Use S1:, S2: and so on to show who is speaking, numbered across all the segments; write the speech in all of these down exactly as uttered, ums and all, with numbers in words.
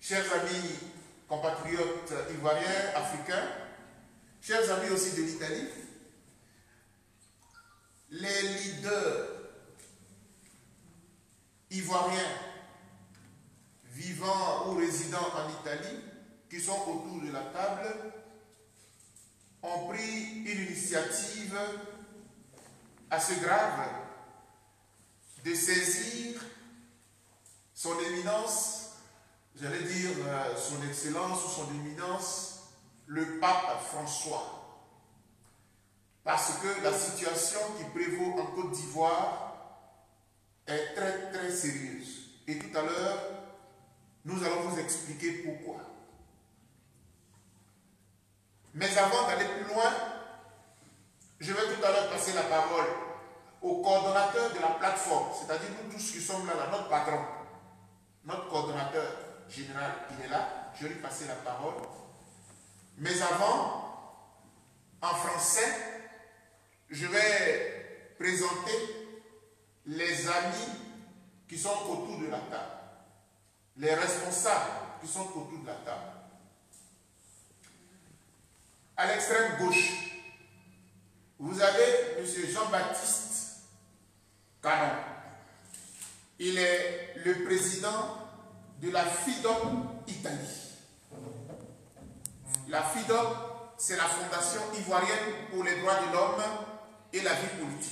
S1: chers amis compatriotes ivoiriens, africains, chers amis aussi de l'Italie, les leaders ivoiriens vivant ou résidant en Italie, qui sont autour de la table, ont pris une initiative assez grave de saisir son éminence, j'allais dire euh, son excellence ou son éminence, le pape François. Parce que la situation qui prévaut en Côte d'Ivoire est très très sérieuse. Et tout à l'heure, nous allons vous expliquer pourquoi. Mais avant d'aller plus loin, je vais tout à l'heure passer la parole au coordonnateur de la plateforme, c'est-à-dire nous tous qui sommes là, là, notre patron, notre coordonnateur général, il est là, je vais lui passer la parole. Mais avant, en français, je vais présenter les amis qui sont autour de la table, les responsables qui sont autour de la table. À l'extrême gauche, vous avez M. Jean-Baptiste Canon. Il est le président de la FIDOP Italie. La FIDOP, c'est la Fondation ivoirienne pour les droits de l'homme et la vie politique.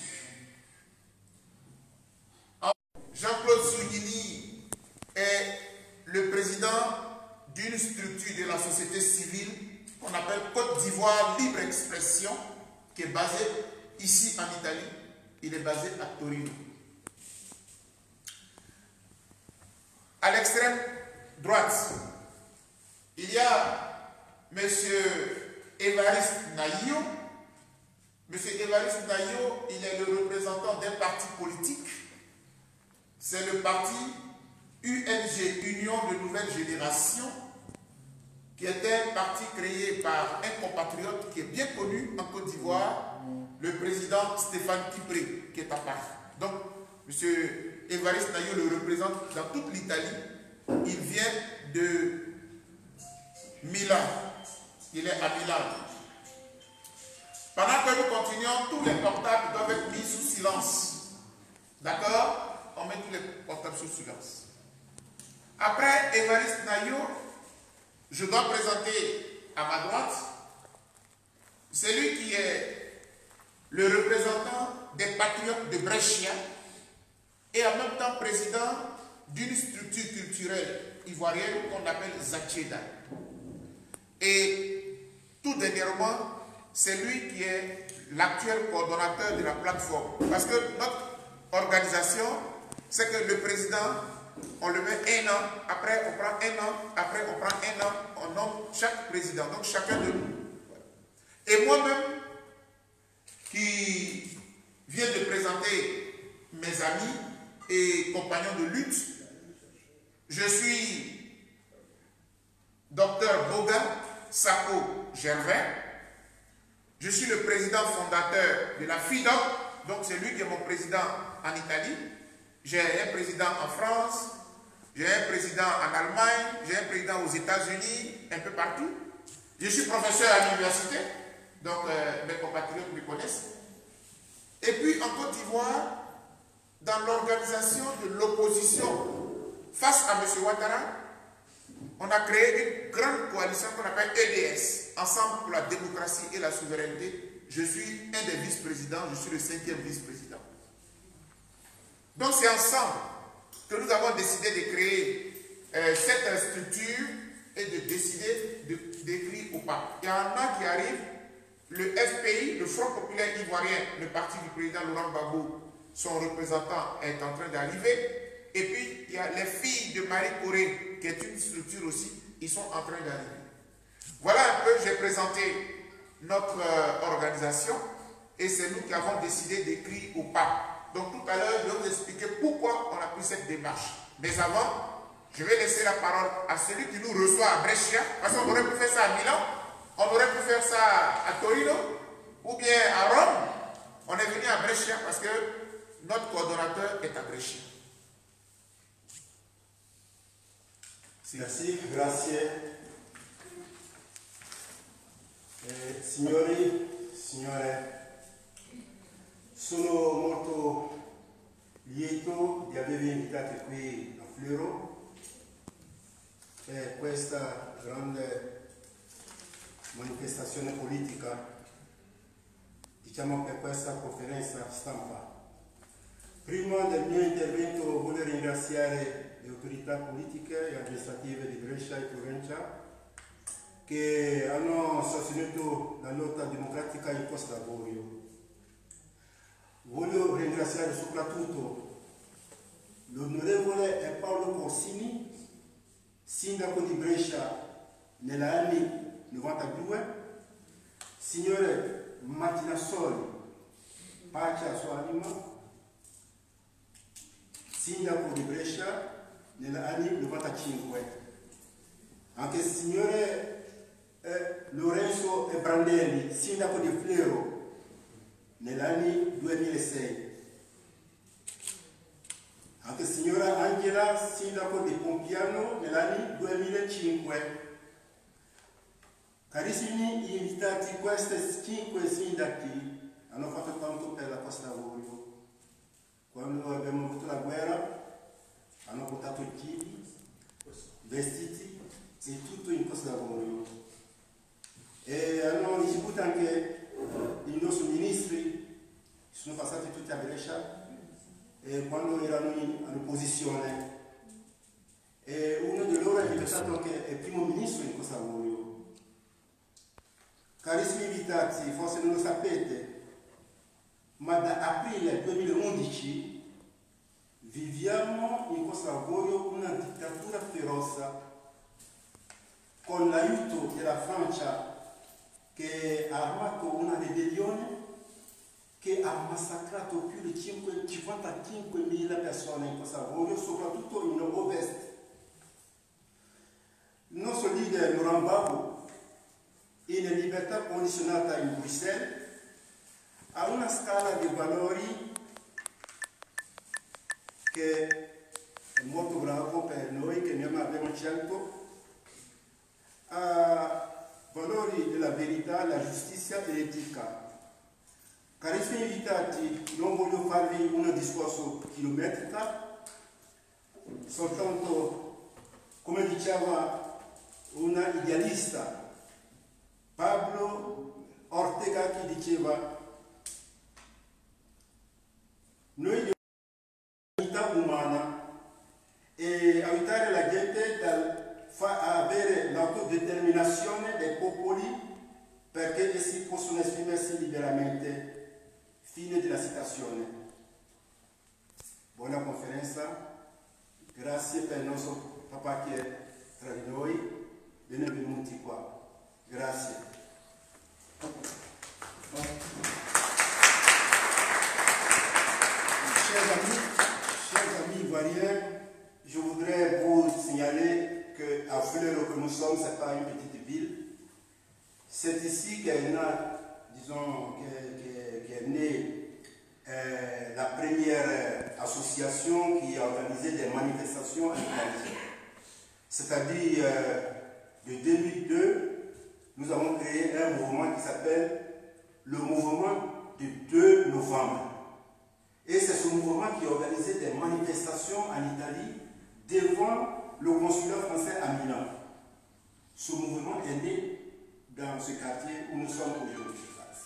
S1: Jean-Claude Sounini est le président d'une structure de la société civile qu'on appelle Côte d'Ivoire Libre Expression, qui est basée ici en Italie. Il est basé à Torino. À l'extrême droite, il y a M. Évariste Naïo. M. Évariste Naïo, il est le représentant d'un parti politique. C'est le parti U N G, Union de Nouvelle Génération, qui est un parti créé par un compatriote qui est bien connu en Côte d'Ivoire, le président Stéphane Kipré, qui est à Paris. Donc, M. Évariste Naïo le représente dans toute l'Italie. Il vient de Milan. Il est à Milan. Pendant que nous continuons, tous les portables doivent être mis sous silence. D'accord? On met tous les portables sous silence. Après Évariste Naïo, je dois présenter à ma droite celui qui est le représentant des patriotes de Brescia et en même temps président d'une structure culturelle ivoirienne qu'on appelle Zacheda. Et tout dernièrement, c'est lui qui est l'actuel coordonnateur de la plateforme. Parce que notre organisation, c'est que le président, on le met un an, après on prend un an, après on prend un an, on nomme chaque président, donc chacun de nous. Et moi-même, qui viens de présenter mes amis et compagnons de lutte, je suis docteur Boga Sako Gervais, je suis le président fondateur de la FIDOP, donc c'est lui qui est mon président en Italie. J'ai un président en France, j'ai un président en Allemagne, j'ai un président aux États-Unis, un peu partout. Je suis professeur à l'université, donc euh, mes compatriotes me connaissent. Et puis en Côte d'Ivoire, dans l'organisation de l'opposition face à M. Ouattara, on a créé une grande coalition qu'on appelle E D S, Ensemble pour la démocratie et la souveraineté. Je suis un des vice-présidents, je suis le cinquième vice-président. Donc c'est ensemble que nous avons décidé de créer euh, cette structure et de décider d'écrire au pape. Il y en a qui arrivent, le F P I, le Front Populaire Ivoirien, le parti du président Laurent Gbagbo, son représentant est en train d'arriver. Et puis il y a les filles de Marie Corée, qui est une structure aussi, ils sont en train d'arriver. Voilà un peu, j'ai présenté notre euh, organisation et c'est nous qui avons décidé d'écrire au pape. Donc tout à l'heure, je vais vous expliquer pourquoi on a pris cette démarche. Mais avant, je vais laisser la parole à celui qui nous reçoit à Brescia, parce qu'on aurait pu faire ça à Milan, on aurait pu faire ça à Torino, ou bien à Rome. On est venu à Brescia parce que notre coordonnateur est à Brescia.
S2: Merci, grazie. Eh, signori, signore, sono molto lieto di avervi invitati qui a Fleuro per questa grande manifestazione politica, diciamo per questa conferenza stampa. Prima del mio intervento voglio ringraziare le autorità politiche e amministrative di Brescia e provincia che hanno sostenuto la lotta democratica in Costa d'Avorio. Voglio ringraziare soprattutto l'onorevole Paolo Corsini, sindaco di Brescia negli anni novantadue, signore Martina Soli, pace alla sua anima, sindaco di Brescia negli anni novantacinque, anche il signore eh, Lorenzo Brandelli, sindaco di Fleuro negli anni duemilasei, anche il signora Angela, sindaco di Pompiano negli anni duemilacinque. Carissimi invitati, questi cinque sindaci hanno fatto tanto per la Costa d'Avorio. Quando abbiamo avuto la guerra hanno portato cibi, vestiti e tutto in Costa d'Avorio. E hanno ricevuto anche i nostri ministri, sono passati tutti a Brescia e quando erano in opposizione. E uno di loro è diventato anche il primo ministro in Costa d'Avorio. Carissimi invitati, forse non lo sapete, ma da aprile duemilaundici viviamo in Costa d'Avorio una dittatura feroce con l'aiuto della Francia che ha armato una ribellione che ha massacrato più di cinquantacinquemila persone in Costa d'Avorio, soprattutto in ovest. Il nostro leader Laurent Gbagbo, in libertà condizionata in Bruxelles, ha una scala di valori che è molto bravo per noi che noi abbiamo scelto, ha valori della verità, la giustizia e l'etica. Carissimi invitati, non voglio farvi un discorso chilometrico, soltanto, come diceva una idealista, Pablo Ortega, che diceva: noi dobbiamo l'unità umana e aiutare la gente a avere l'autodeterminazione dei popoli perché essi possono esprimersi liberamente. Fine della citazione. Buona conferenza, grazie per il nostro papà che è tra di noi, benvenuti qua. Grazie. Chers amis, chers amis ivoiriens, je voudrais vous signaler qu'à Fleuro, que nous sommes, ce n'est pas une petite ville. C'est ici qu'est née, disons, qu'est est née euh, la première association qui a organisé des manifestations en Italie. C'est-à-dire, euh, de deux mille deux, nous avons créé un mouvement qui s'appelle le mouvement du deux novembre. Et c'est ce mouvement qui a organisé des manifestations en Italie devant le consulat français à Milan. Ce mouvement est né dans ce quartier où nous sommes aujourd'hui.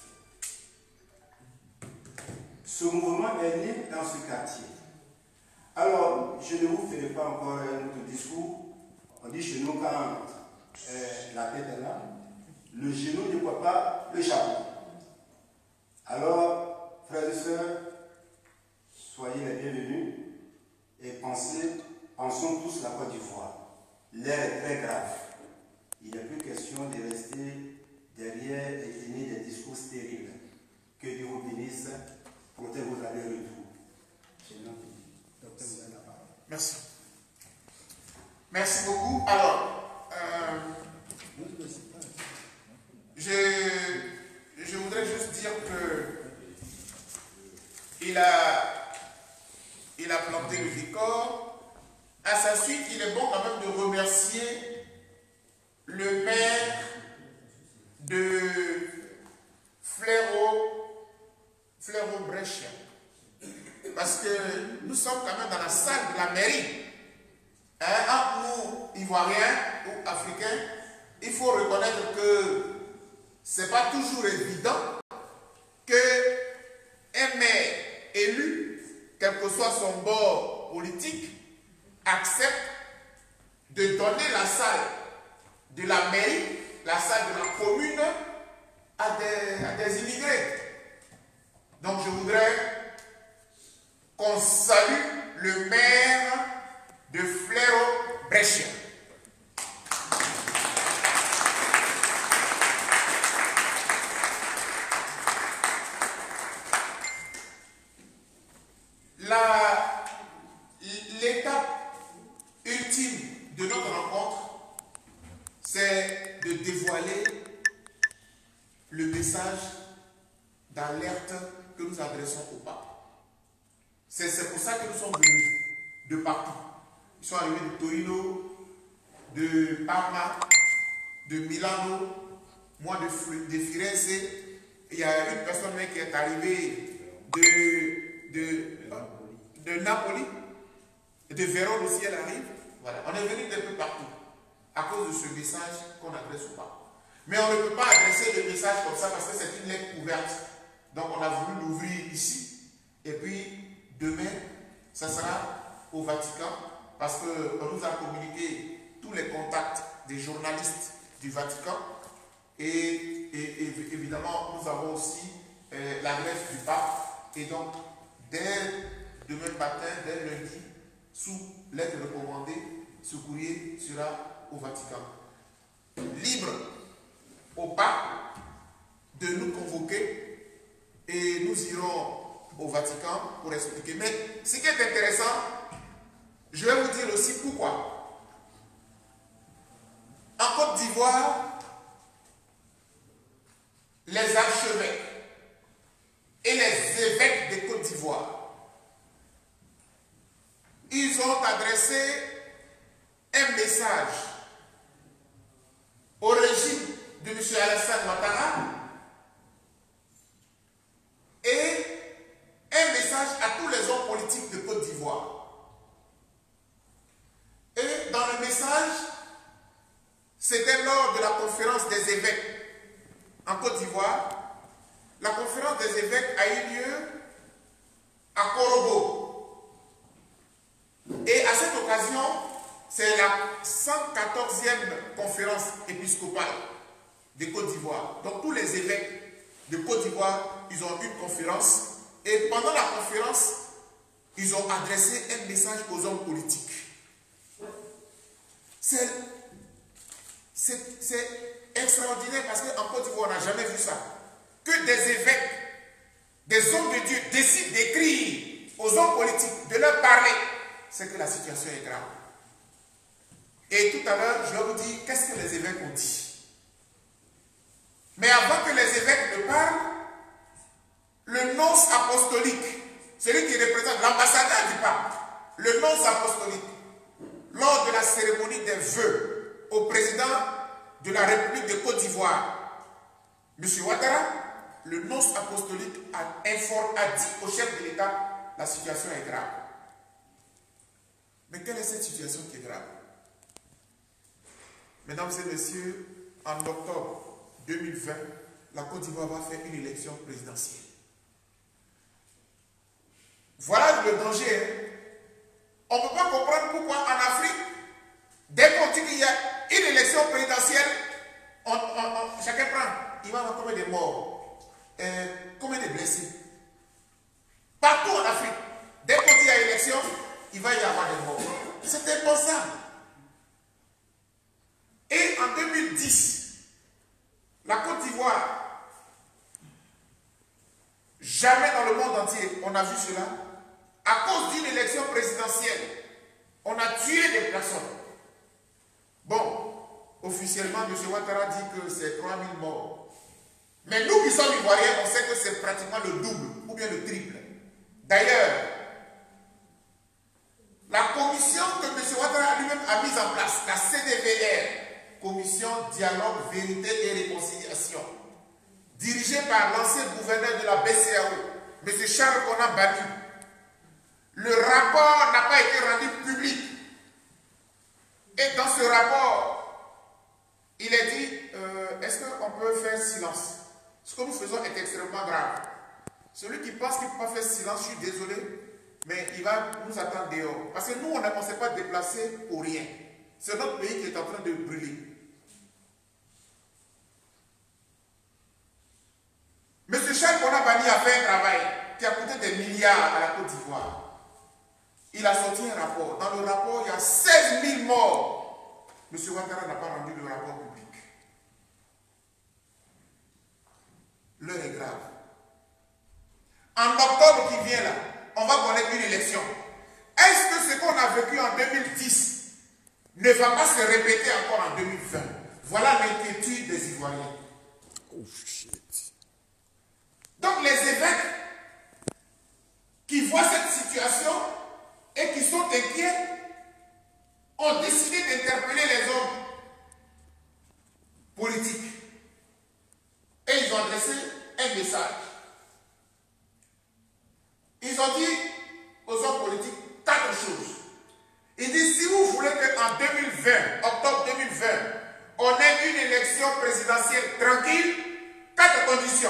S2: Ce mouvement est né dans ce quartier. Alors, je ne vous ferai pas encore un autre discours. On dit chez nous quand euh, la tête est là, le genou ne voit pas le chapeau. Alors, frères et sœurs, soyez les bienvenus et pensez, pensons tous la Côte d'Ivoire. L'air est très grave. Il n'est plus question de rester derrière et tenir des discours stériles. Que Dieu vous bénisse, protège vos allers-retours.
S1: Merci. Merci beaucoup. Alors, euh, je, je voudrais juste dire que il a, il a planté le décor. À sa suite, il est bon quand même de remercier remercier le maire de Fléau, Fléau Brescia. Parce que nous sommes quand même dans la salle de la mairie. Hein, entre nous, Ivoiriens ou Africains, il faut reconnaître que ce n'est pas toujours évident qu'un maire élu, quel que soit son bord politique, accepte de donner la salle de la mairie, la salle de la commune, à des, à des immigrés. Donc je voudrais qu'on salue le maire de Fléau Brescia. L'étape ultime de notre rencontre, c'est de dévoiler le message d'alerte que nous adressons au pape. C'est pour ça que nous sommes venus de partout. Ils sont arrivés de Torino, de Parma, de Milano, moi de, de Firenze. Il y a une personne même qui est arrivée de, de, de Napoli, de Vérone aussi, elle arrive. Voilà. On est venu d'un peu partout à cause de ce message qu'on adresse au pape. Mais on ne peut pas adresser le message comme ça parce que c'est une lettre ouverte. Donc on a voulu l'ouvrir ici. Et puis demain, ça sera au Vatican parce qu'on nous a communiqué tous les contacts des journalistes du Vatican. Et, et, et évidemment, nous avons aussi euh, l'adresse du pape. Et donc, dès demain matin, dès lundi, sous lettre recommandée, ce courrier sera au Vatican. Libre au pape de nous convoquer et nous irons au Vatican pour expliquer. Mais ce qui est intéressant, je vais vous dire aussi pourquoi. En Côte d'Ivoire, les archevêques et les évêques de Côte d'Ivoire, ils ont adressé un message au régime de M. Alassane Ouattara et un message à tous les hommes politiques de Côte d'Ivoire. Et dans le message, c'était lors de la conférence des évêques en Côte d'Ivoire. La conférence des évêques a eu lieu à Korobo. Et à cette occasion, c'est la cent quatorzième conférence épiscopale de Côte d'Ivoire. Donc tous les évêques de Côte d'Ivoire, ils ont eu une conférence. Et pendant la conférence, ils ont adressé un message aux hommes politiques. C'est extraordinaire parce qu'en Côte d'Ivoire, on n'a jamais vu ça. Que des évêques, des hommes de Dieu décident d'écrire aux hommes politiques, de leur parler. C'est que la situation est grave. Et tout à l'heure, je vais vous dire qu'est-ce que les évêques ont dit. Mais avant que les évêques ne parlent, le nonce apostolique, celui qui représente l'ambassadeur du pape, le nonce apostolique, lors de la cérémonie des vœux au président de la République de Côte d'Ivoire, M. Ouattara, le nonce apostolique a, informé, a dit au chef de l'État, la situation est grave. Mais quelle est cette situation qui est grave? Mesdames et messieurs, en octobre deux mille vingt, la Côte d'Ivoire va faire une élection présidentielle. Voilà le danger. On ne peut pas comprendre pourquoi en Afrique, dès qu'on dit qu'il y a une élection présidentielle, on, on, on, chacun prend, il va y avoir combien de morts, euh, combien de blessés. Partout en Afrique, dès qu'on dit qu'il y a élection, il va y avoir des morts. C'est impensable. Et en deux mille dix, la Côte d'Ivoire, jamais dans le monde entier, on a vu cela. À cause d'une élection présidentielle, on a tué des personnes. Bon, officiellement, M. Ouattara dit que c'est trois mille morts. Mais nous qui sommes Ivoiriens, on sait que c'est pratiquement le double ou bien le triple. D'ailleurs, la commission que M. Ouattara lui-même a mise en place, la C R, Commission Dialogue, Vérité et Réconciliation, dirigée par l'ancien gouverneur de la B C A O, M. Charles Konan Bani. Le rapport n'a pas été rendu public. Et dans ce rapport, il est dit, euh, est-ce qu'on peut faire silence? Ce que nous faisons est extrêmement grave. Celui qui pense qu'il ne peut pas faire silence, je suis désolé, mais il va nous attendre dehors. Parce que nous, on ne s'est pas déplacé pour rien. C'est notre pays qui est en train de brûler. M. Charles Konan Bani a fait un travail qui a coûté des milliards à la Côte d'Ivoire. Il a sorti un rapport. Dans le rapport, il y a seize mille morts. M. Ouattara n'a pas rendu le rapport public. L'heure est grave. En octobre qui vient là, on va connaître une élection. Est-ce que ce qu'on a vécu en deux mille dix ne va pas se répéter encore en deux mille vingt? Voilà l'inquiétude des Ivoiriens. Oh shit. Donc les évêques qui voient cette situation et qui sont inquiets ont décidé d'interpeller les hommes politiques. Et ils ont adressé un message. Ils ont dit aux hommes politiques quatre choses. Ils disent, si vous voulez qu'en deux mille vingt, octobre deux mille vingt, on ait une élection présidentielle tranquille, quatre conditions.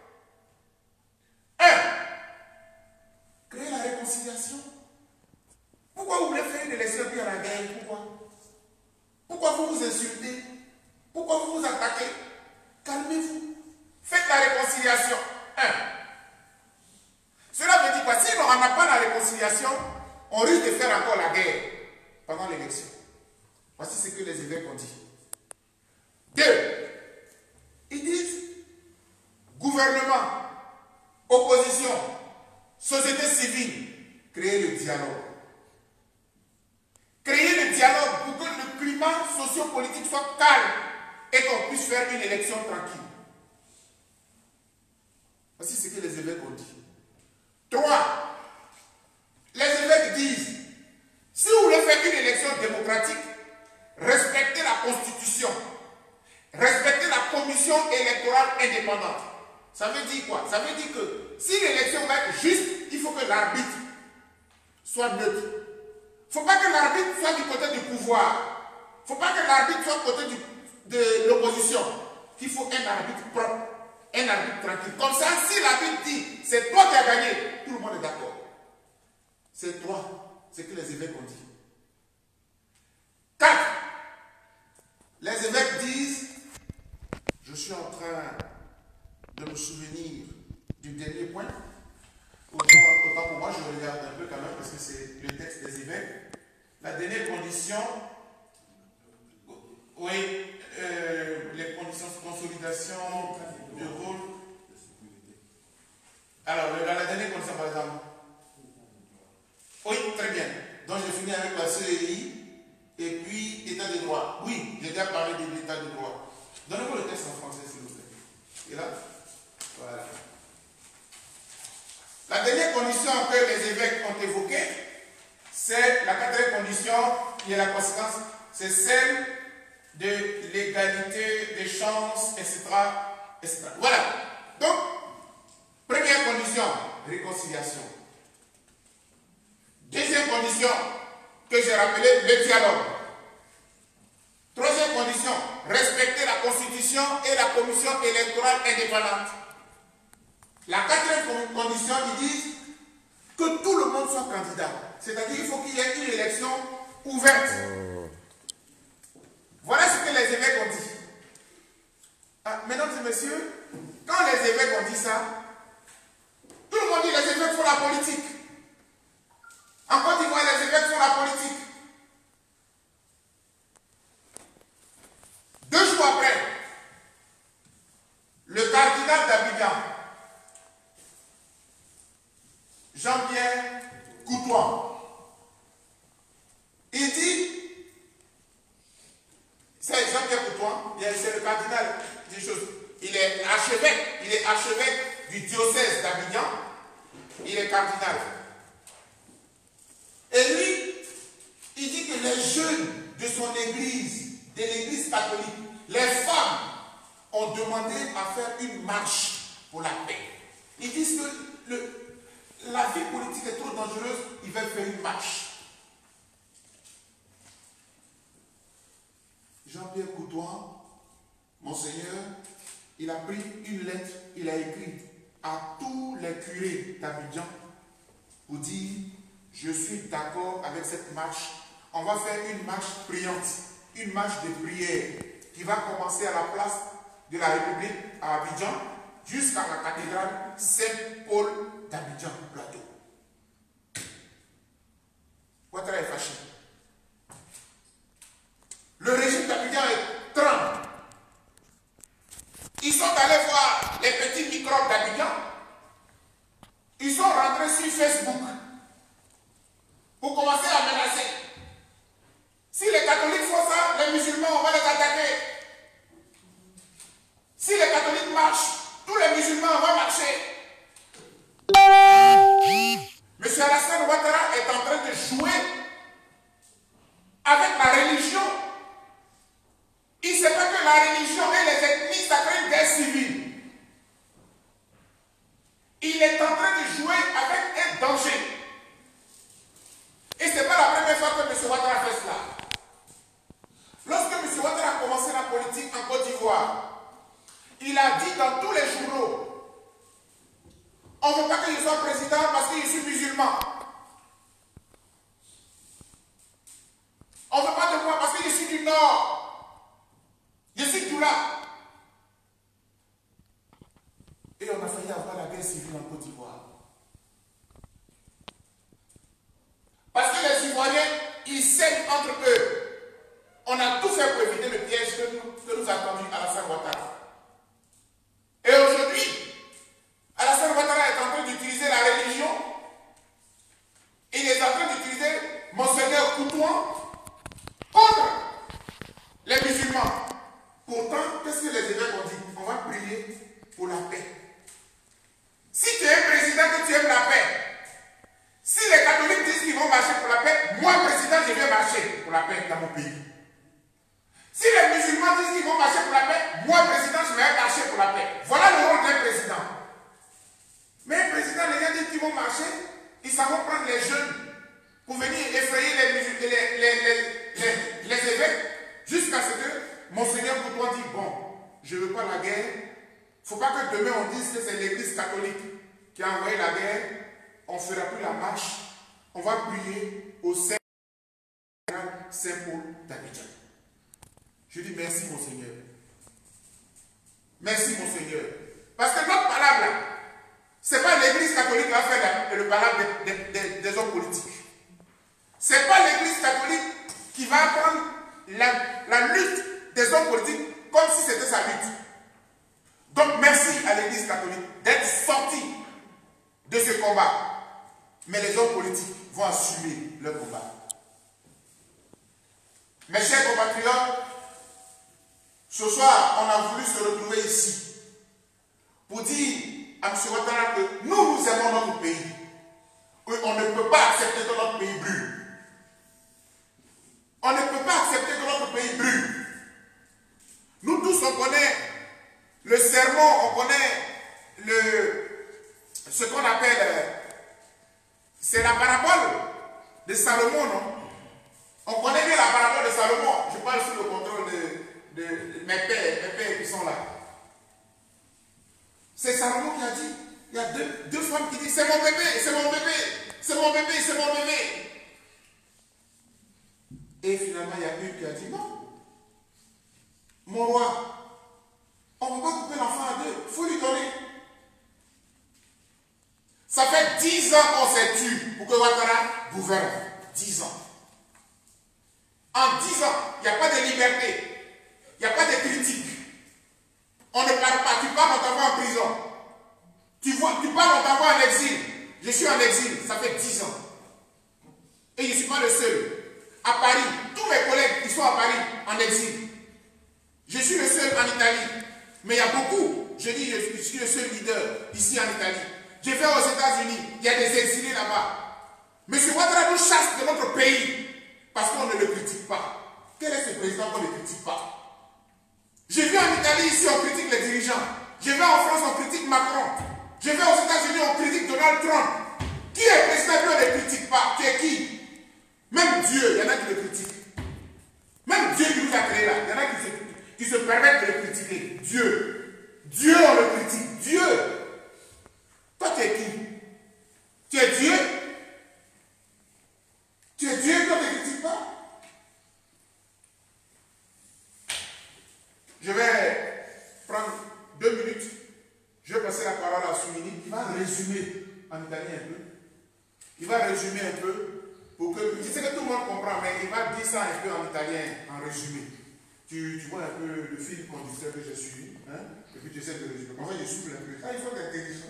S1: Un, créer la réconciliation. Pourquoi vous voulez faire une élection puis à la guerre? Pourquoi? Pourquoi vous vous insultez? Pourquoi vous vous attaquez? Calmez-vous. Faites la réconciliation. Un. Cela veut dire quoi? Si on n'a pas la réconciliation, on risque de faire encore la guerre pendant l'élection. Voici ce que les évêques ont dit. Deux. Ils disent gouvernement, opposition, société civile, créer le dialogue. Créer le dialogue pour que le climat socio-politique soit calme et qu'on puisse faire une élection tranquille. Voici ce que les évêques ont dit. Trois. Les évêques disent, si vous voulez faire une élection démocratique, respectez la Constitution, respectez la commission électorale indépendante. Ça veut dire quoi? Ça veut dire que si l'élection va être juste, il faut que l'arbitre soit neutre. Il ne faut pas que l'arbitre soit du côté du pouvoir. Il ne faut pas que l'arbitre soit du côté du, de l'opposition. Il faut un arbitre propre, un arbitre tranquille. Comme ça, si l'arbitre dit, c'est toi qui as gagné, tout le monde est d'accord. C'est toi, c'est ce que les évêques ont dit. Quatre. Les évêques disent, je suis en train de me souvenir du dernier point. Autant, autant pour moi, je regarde un peu quand même parce que c'est le texte des évêques. La dernière condition, oui, euh, les conditions de consolidation de rôle. Alors, la, la dernière condition, par exemple. Oui, très bien. Donc, je finis avec la C E I et puis État de droit. Oui, j'ai déjà parlé de l'État de droit. Donnez-moi le texte en français, s'il vous plaît. Et là, voilà. La dernière condition que les évêques ont évoquée, c'est la quatrième condition qui est la conséquence, c'est celle de l'égalité des chances, et cetera, et cetera. Voilà. Donc, première condition, réconciliation. Deuxième condition, que j'ai rappelé, le dialogue. Troisième condition, respecter la Constitution et la commission électorale indépendante. La quatrième condition, ils disent que tout le monde soit candidat. C'est-à-dire qu'il faut qu'il y ait une élection ouverte. Voilà ce que les évêques ont dit. Ah, mesdames et messieurs, quand les évêques ont dit ça, tout le monde dit que les évêques font la politique. En Côte d'Ivoire, les évêques font la politique. Deux jours après, le cardinal d'Abidjan, Jean-Pierre Coutoin, il dit, c'est Jean-Pierre Coutoin, c'est le cardinal des choses. Il est archevêque, il est archevêque du diocèse d'Abidjan, il est cardinal. Et lui, il dit que les jeunes de son église de l'église catholique, les femmes ont demandé à faire une marche pour la paix. Ils disent que le, la vie politique est trop dangereuse, ils veulent faire une marche. Jean-Pierre Coutoin, Monseigneur, il a pris une lettre, il a écrit à tous les curés d'Abidjan pour dire « Je suis d'accord avec cette marche. On va faire une marche priante, une marche de prière qui va commencer à la place de la République à Abidjan jusqu'à la cathédrale Saint-Paul d'Abidjan, plateau. » Ouattara est fâché. Le régime d'Abidjan est tremble. Ils sont allés voir les petits microbes d'Abidjan. Ils sont rentrés sur Facebook pour commencer à menacer. Si les catholiques font ça, les musulmans, on va les attaquer. Si les catholiques marchent, tous les musulmans vont marcher. M. Alassane Ouattara est en train de jouer avec la religion. Il ne sait pas que la religion et les ethnies, ça crée une guerre civile. Il est en train de jouer avec un danger. Et ce n'est pas la première fois que M. Ouattara fait cela. Lorsque M. Ouattara a commencé la politique en Côte d'Ivoire, il a dit dans tous les journaux, on ne veut pas que je sois président parce que je suis musulman. On ne veut pas de moi parce que je suis du Nord. Je suis tout là. Et on a failli avoir la guerre civile en Côte d'Ivoire. Parce que les Ivoiriens, ils s'aiment entre eux. On a tout fait pour éviter le piège que nous, que nous a tendu Alassane Ouattara. Et aujourd'hui, Alassane Ouattara est en train d'utiliser la religion. Il est en train d'utiliser Monseigneur Coutoin contre les musulmans. Pourtant, qu'est-ce que les évêques ont dit? On va prier pour la paix. Si tu es un président que tu aimes la paix, si les catholiques disent qu'ils vont marcher pour la paix, moi, président, je vais marcher pour la paix dans mon pays. Si les musulmans disent qu'ils vont marcher pour la paix, moi, président, je vais marcher pour la paix. Voilà le rôle d'un président. Mais un président, les gens disent qu'ils vont marcher, ils savent prendre les jeunes pour venir effrayer les, les, les, les, les, les évêques jusqu'à ce que Monseigneur Coutoin dit, bon, je ne veux pas la guerre. Il ne faut pas que demain on dise que c'est l'église catholique qui a envoyé la guerre. On ne fera plus la marche. On va prier au Saint-Paul d'Abidjan. Je dis merci, Monseigneur. Merci, Monseigneur. Parce que notre palabre, là, ce n'est pas l'église catholique qui va faire le palabre des, des, des, des hommes politiques. Ce n'est pas l'église catholique qui va prendre la, la lutte des hommes politiques comme si c'était sa lutte. Donc merci à l'église catholique d'être sortie de ce combat. Mais les hommes politiques vont assumer leur combat. Mes chers compatriotes, ce soir, on a voulu se retrouver ici pour dire à M. Ouattara que nous, nous aimons notre pays. On ne peut pas accepter que notre pays brûle. On ne peut pas accepter que notre pays brûle. Nous tous, on connaît le sermon, on connaît le, ce qu'on appelle, c'est la parabole de Salomon, non? On connaît bien la parabole de Salomon. Je parle sous le contrôle de, de, de mes pères, mes pères qui sont là. C'est Salomon qui a dit, il y a deux, deux femmes qui disent, c'est mon bébé, c'est mon bébé, c'est mon bébé, c'est mon bébé. Et finalement, il y a une qui a dit, non, mon roi, on ne peut pas couper l'enfant à deux, il faut lui donner. Ça fait dix ans qu'on s'est tué pour que Ouattara gouverne. Dix ans. En dix ans, il n'y a pas de liberté. Il n'y a pas de critique. On ne parle pas. Tu pars, on t'envoie en prison. Tu, vois, tu pars, on t'envoie en exil. Je suis en exil. Ça fait dix ans. Et je ne suis pas le seul. À Paris, tous mes collègues qui sont à Paris en exil. Je suis le seul en Italie. Mais il y a beaucoup. Je dis, je suis le seul leader ici en Italie. Je vais aux États-Unis. Il y a des exilés là-bas. M. Ouattara nous chasse de notre pays parce qu'on ne le critique pas. Quel est ce président qu'on ne critique pas? Je vais en Italie, ici, on critique les dirigeants. Je vais en France, on critique Macron. Je vais aux États-Unis, on critique Donald Trump. Qui est président et on ne le critique pas? Tu es qui? Même Dieu, il y en a qui le critiquent. Même Dieu qui nous a créés là, il y en a qui se, qui se permettent de le critiquer. Dieu. Dieu, on le critique. Dieu. Toi, tu es qui? Tu es Dieu? Tu es Dieu, toi, tu ne critiques pas? Je vais prendre deux minutes. Je vais passer la parole à Soumini. Il va résumer en italien un peu. Il va résumer un peu pour que. Je sais que tout le monde comprend, mais il va dire ça un peu en italien, en résumé. Tu, tu vois un peu le fil conducteur que j'ai suivi, hein? Et puis tu essaies de résumer. Comme ça, je souffle un peu. Ah, il faut être intelligent.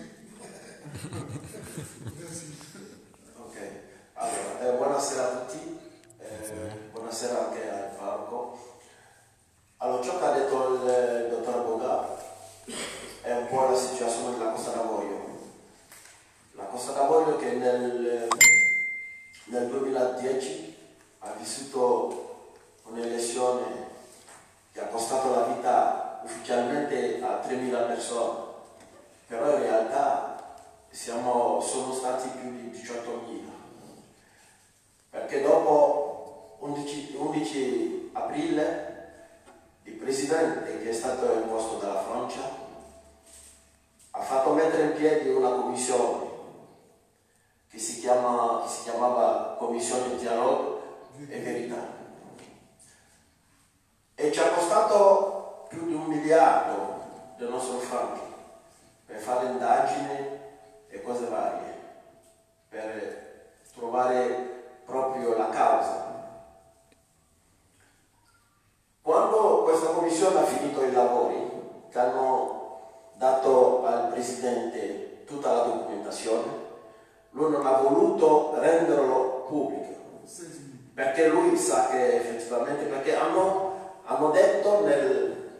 S1: Merci.
S3: Ok. Allora, eh, buonasera a tutti. Eh, buonasera anche al parroco. Allora, ciò che ha detto il, il dottor Boga è un po' la situazione della Costa d'Avorio. La Costa d'Avorio che nel, nel duemiladieci ha vissuto un'elezione che ha costato la vita ufficialmente a tremila persone, però in realtà siamo, sono stati più di diciottomila, perché dopo undici aprile il presidente, che è stato imposto dalla Francia, ha fatto mettere in piedi una commissione che si, chiama, che si chiamava Commissione Dialogo e Verità, e ci ha costato più di un miliardo del nostro franco per fare indagini e cose varie, per trovare proprio la causa. Quando questa commissione ha finito i lavori, che hanno dato al presidente tutta la documentazione, lui non ha voluto renderlo pubblico, perché lui sa che effettivamente, perché hanno, hanno detto nel,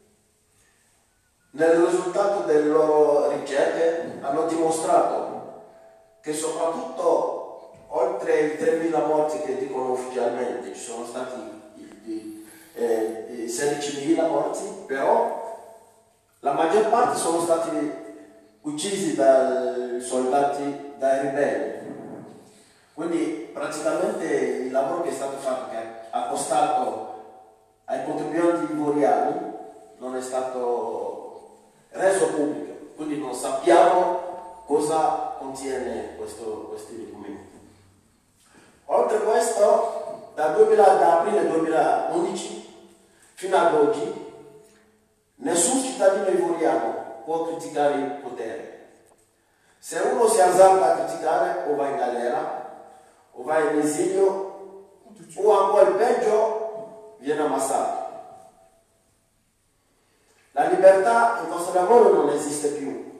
S3: nel risultato delle loro ricerche, hanno dimostrato che soprattutto oltre i tremila morti che dicono ufficialmente, ci sono stati Eh, sedicimila morti, però la maggior parte sono stati uccisi dai soldati, dai ribelli. Quindi praticamente il lavoro che è stato fatto, che ha costato ai contribuenti ivoriani, non è stato reso pubblico, quindi non sappiamo cosa contiene questo, questi documenti. Oltre a questo, da, duemila, da aprile duemilaundici fino ad oggi nessun cittadino ivoriano può criticare il potere. Se uno si azzarda a criticare, o va in galera, o va in esilio, o ancora peggio viene ammazzato. La libertà in Costa d'Avorio non esiste più.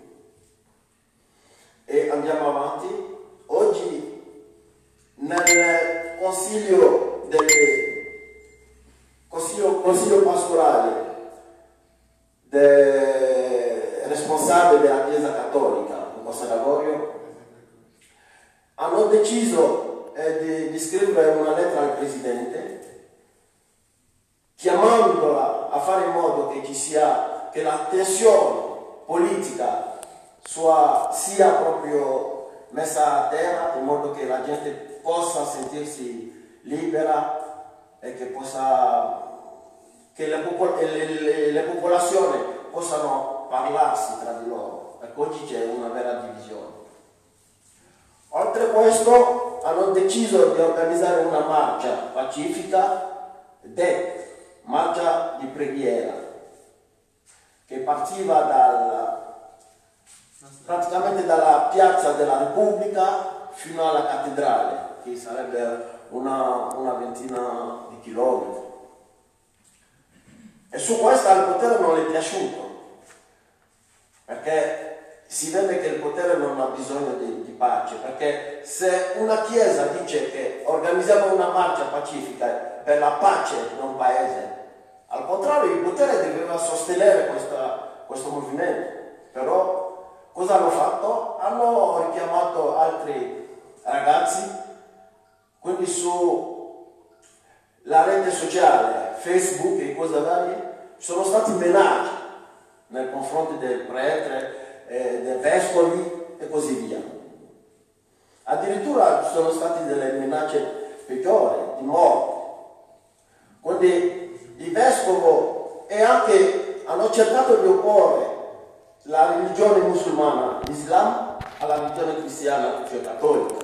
S3: E andiamo avanti. Oggi nel consiglio delle Consiglio, consiglio pastorale del responsabile della Chiesa Cattolica in Costa d'Avorio hanno deciso eh, di, di scrivere una lettera al Presidente chiamandola a fare in modo che ci sia, che la tensione politica sua, sia proprio messa a terra, in modo che la gente possa sentirsi libera e che possa che le, popol le, le, le popolazioni possano parlarsi tra di loro, perché oggi c'è una vera divisione. Oltre a questo hanno deciso di organizzare una marcia pacifica, D E C, marcia di preghiera, che partiva dal, praticamente dalla piazza della Repubblica fino alla cattedrale, che sarebbe una, una ventina di chilometri. E su questo al potere non le è piaciuto, perché si vede che il potere non ha bisogno di, di pace, perché se una chiesa dice che organizziamo una marcia pacifica per la pace in un paese, al contrario il potere doveva sostenere questa, questo movimento. Però cosa hanno fatto? Hanno richiamato altri ragazzi, quindi su la rete sociale, Facebook e cose varie, sono stati menati nei confronti del prete, eh, dei vescovi e così via. Addirittura ci sono state delle minacce peggiori, di morte. Quindi il vescovo e anche hanno cercato di opporre la religione musulmana, l'Islam, alla religione cristiana, cioè cattolica.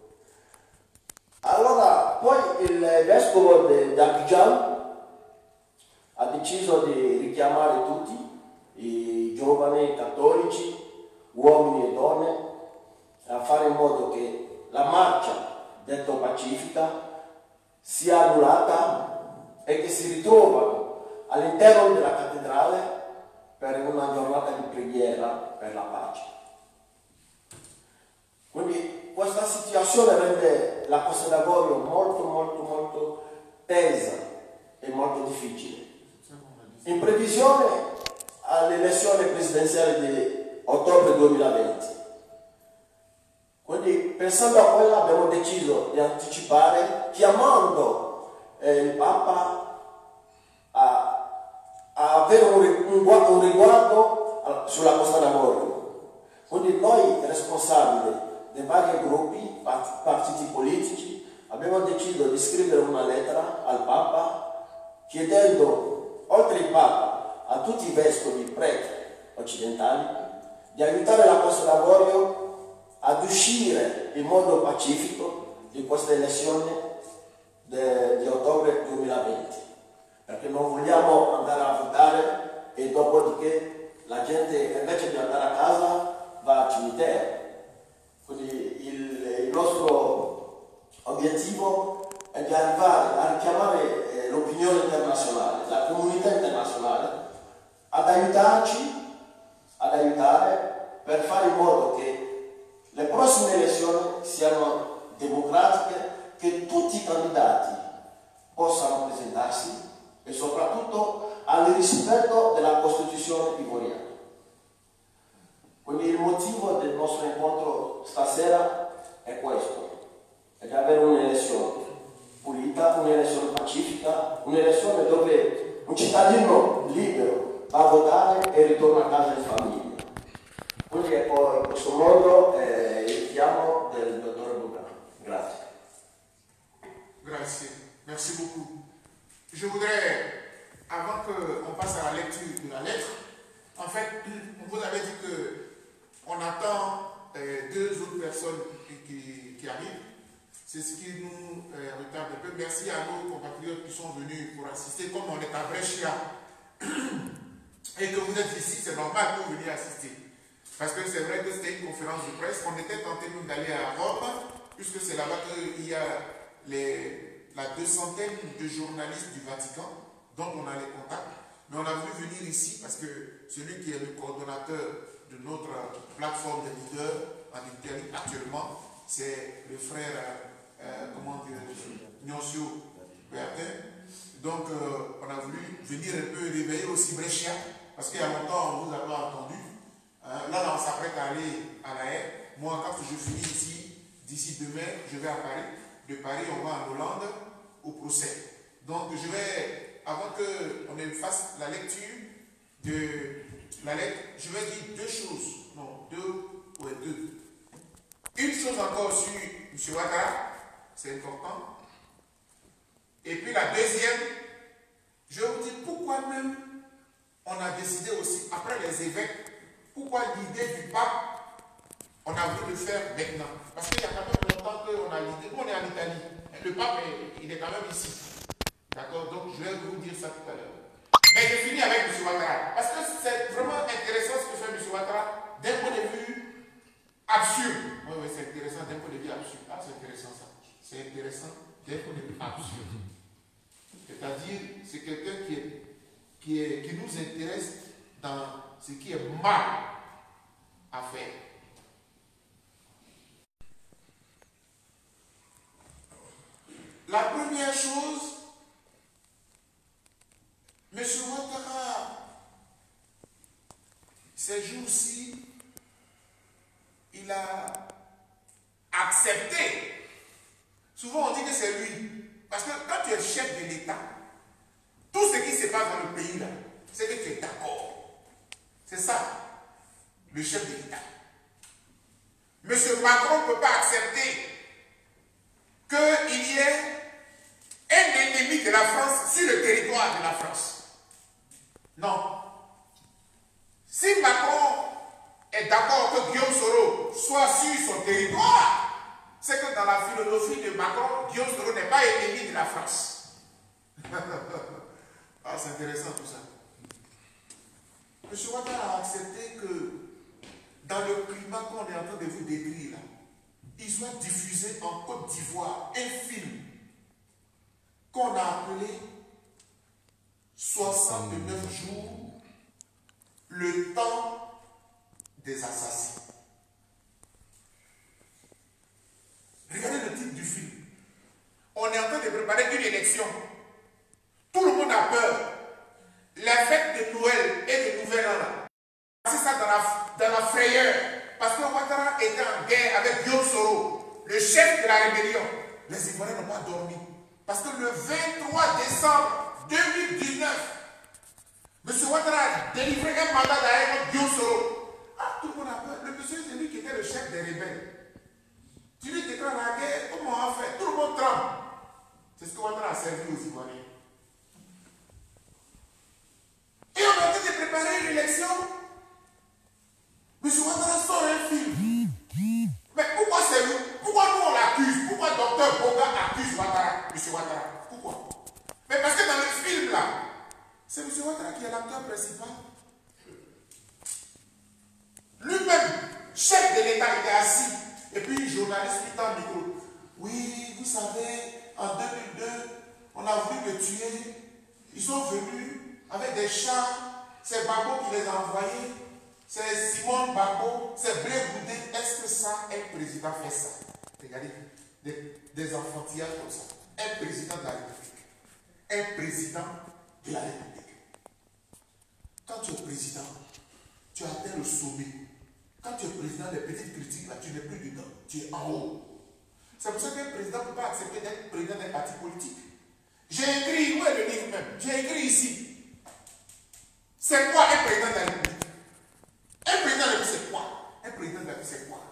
S3: Allora, poi il vescovo di Abidjan ha deciso di richiamare tutti, i giovani cattolici, uomini e donne, a fare in modo che la marcia, detto pacifica, sia annullata e che si ritrovano all'interno della cattedrale per una giornata di preghiera per la pace. Quindi questa situazione rende la Costa d'Avorio molto molto molto tesa e molto difficile. In previsione alle elezioni presidenziali di ottobre duemilaventi. Quindi pensando a quella abbiamo deciso di anticipare chiamando eh, il Papa a, a avere un, un, un riguardo sulla Costa d'Avorio. Quindi noi responsabili dei vari gruppi, partiti politici, abbiamo deciso di scrivere una lettera al Papa chiedendo, oltre il Papa, a tutti i vescovi preti occidentali di aiutare la Costa d'Avorio ad uscire in modo pacifico di questa elezione di ottobre duemilaventi, perché non vogliamo andare a votare e dopodiché la gente invece di andare a casa va al cimitero. Quindi il, il nostro obiettivo è di arrivare a richiamare eh, l'opinione internazionale, la comunità internazionale ad aiutarci, ad aiutare per fare in modo che le prossime elezioni siano democratiche, che tutti i candidati possano presentarsi e soprattutto al rispetto della Costituzione ivoriana. Quindi il motivo del nostro incontro stasera è questo, è di avere un'elezione pulita, un'elezione pacifica, un'elezione dove un cittadino libero va a votare e ritorna a casa in famiglia. Quindi ecco, in questo modo eh, il richiamo del dottor Luca. Grazie.
S1: Grazie. Merci beaucoup. Je voudrais, avant qu'on passe à la lecture de la lettre, en fait, on vous avait dit qu'on attend euh, deux autres personnes qui, qui, qui arrivent. C'est ce qui nous euh, retarde un peu. Merci à nos compatriotes qui sont venus pour assister. Comme on est à Brescia et que vous êtes ici, c'est normal que vous veniez assister. Parce que c'est vrai que c'était une conférence de presse. On était tenté nous d'aller à Rome, puisque c'est là-bas qu'il y a les, la deux centaine de journalistes du Vatican, dont on a les contacts. Mais on a voulu venir ici parce que celui qui est le coordonnateur de notre plateforme de leaders en Italie actuellement, c'est le frère, euh, comment dire, Ignacio Bertin. Donc euh, on a voulu venir un peu réveiller aussi Brescia, parce qu'il y a longtemps on ne vous a pas entendu. Euh, là, là, on s'apprête à aller à La Haye. Moi, quand je finis ici, d'ici demain, je vais à Paris. De Paris, on va en Hollande au procès. Donc, je vais, avant qu'on fasse la lecture de la lettre, je vais dire deux choses. Non, deux, ouais, deux. Une chose encore sur M. Ouattara, c'est important. Et puis la deuxième, je vais vous dire pourquoi même on a décidé aussi, après les évêques, pourquoi l'idée du pape, on a voulu le faire maintenant. Parce qu'il y a quand même longtemps qu'on a l'idée. Nous, on est en Italie. Le pape, il est quand même ici. D'accord? Donc, je vais vous dire ça tout à l'heure. Mais je finis avec M. Ouattara. Parce que c'est vraiment intéressant ce que fait M. Ouattara d'un point de vue absurde. Oui, oui, c'est intéressant d'un point de vue absurde. Ah, c'est intéressant ça. C'est intéressant d'un point de vue absurde. C'est-à-dire, c'est quelqu'un qui, est, qui, est, qui nous intéresse dans ce qui est mal à faire. La première chose, M. Ouattara, ces jours-ci, il a accepté. Souvent on dit que c'est lui. Parce que quand tu es chef de l'État, pays là, c'est que tu es d'accord. C'est ça, le chef de l'État. Monsieur Macron ne peut pas accepter qu'il y ait un ennemi de la France sur le territoire de la France. Non. Si Macron est d'accord que Guillaume Soro soit sur son territoire, c'est que dans la philosophie de Macron, Guillaume Soro n'est pas ennemi de la France. Ah, c'est intéressant tout ça. Monsieur Ouattara a accepté que dans le climat qu'on est en train de vous décrire là, il soit diffusé en Côte d'Ivoire un film qu'on a appelé soixante-neuf jours, le temps des assassins. Regardez le titre du film. On est en train de préparer une élection. Tout le monde a peur. La fête de Noël et de Nouvel An, c'est ça dans la, dans la frayeur. Parce que Ouattara était en guerre avec Guillaume Soro, le chef de la rébellion. Les Ivoiriens n'ont pas dormi. Parce que le vingt-trois décembre deux mille dix-neuf, M. Ouattara a délivré un mandat d'arrêt contre Guillaume Soro. Ah, tout le monde a peur. Le monsieur, c'est lui qui était le chef des rebelles. Tu lui déclares la guerre, comment on va faire? Tout le monde tremble. C'est ce que Ouattara a servi aux Ivoiriens. Et on est en train de préparer une élection. M. Ouattara sort un film. Mais pourquoi c'est nous? Pourquoi nous on l'accuse? Pourquoi docteur Boga accuse Ouattara, M. Ouattara? Pourquoi? Mais parce que dans le film là, c'est M. Ouattara qui est l'acteur principal. Lui-même, chef de l'État, il est assis. Et puis, une journaliste lui tend le micro. Oui, vous savez, en deux mille deux, on a voulu me tuer. Ils sont venus avec des chars. C'est Babo qui les a envoyés. C'est Simone Babo. C'est Blé Goudé. Est-ce que ça, un président fait ça? Regardez, des, des enfantillages comme ça. Un président de la République. Un président de la République. Quand tu es président, tu as atteint le sommet. Quand tu es président, les petites critiques, là, tu n'es plus dedans. Tu es en haut. C'est pour ça qu'un président ne peut pas accepter d'être président d'un parti politique. J'ai écrit, où est le livre même? J'ai écrit ici. C'est quoi un président de la République? Un président de la République, c'est quoi? Un président de la République, c'est quoi?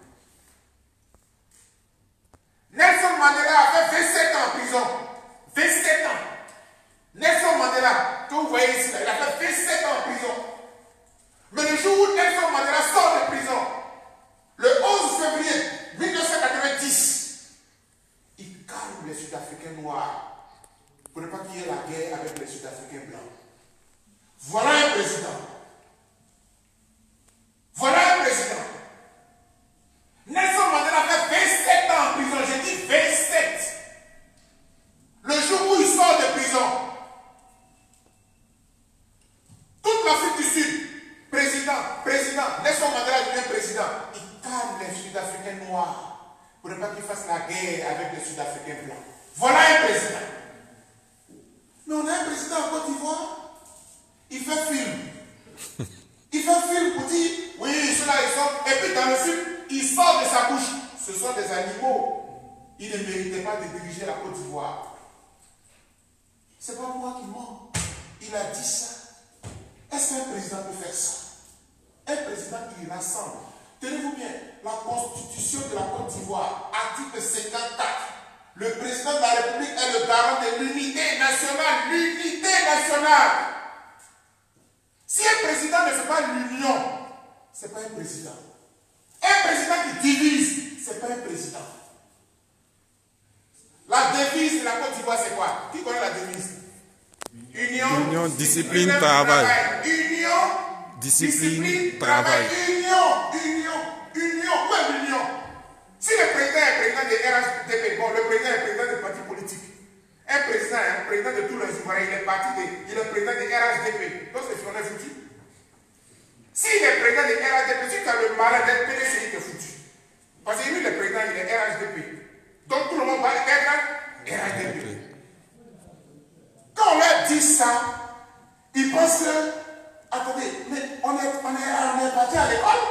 S1: Nelson Mandela a fait vingt-sept ans en prison. vingt-sept ans. Nelson Mandela, que vous voyez ici, là, il a fait vingt-sept ans en prison. Mais le jour où Nelson Mandela sort de prison, le onze février mille neuf cent quatre-vingt-dix, il calme les Sud-Africains noirs pour ne pas qu'il y ait la guerre avec les Sud-Africains blancs. Voilà un président. Voilà un président. Nelson Mandela fait vingt-sept ans en prison. J'ai dit vingt-sept. Le jour où il sort de prison, toute l'Afrique du Sud, président, président, Nelson Mandela devient président. Il calme les Sud-Africains noirs pour ne pas qu'ils fassent la guerre avec les Sud-Africains blancs. Voilà un président. Mais on a un président en Côte d'Ivoire. Il fait film. Il fait film pour dire, oui, ceux-là, ils sont. Et puis dans le film, il sort de sa bouche. Ce sont des animaux. Il ne méritait pas de diriger la Côte d'Ivoire. C'est pas moi qui mens. Il a dit ça. Est-ce qu'un président peut faire ça? Un président qui rassemble. Tenez-vous bien, la constitution de la Côte d'Ivoire, article cinquante-quatre. Le président de la République est le garant de l'unité nationale. L'unité nationale. Si un président ne fait pas l'union, ce n'est pas un président. Un président qui divise, ce n'est pas un président. La devise de la Côte d'Ivoire, c'est quoi? Qui connaît la devise? Union,
S4: Union discipline, discipline travail.
S1: travail. Union,
S4: discipline,
S1: discipline
S4: travail.
S1: travail. Union, union, union. Où est l'union? Si le président est président de R H D P, bon, le président est président de parti politique. Un président, un président de tous les Ivoiriens, il est parti de, il est président de R H D P. Donc c'est on est foutu. S'il est président de R H D P, si tu as le malade d'être P D C, il est foutu. Parce que lui, le président, il est R H D P. Donc tout le monde va être R H D P. Quand on leur dit ça, ils pensent que, attendez, mais on est, on est, on est parti à l'école.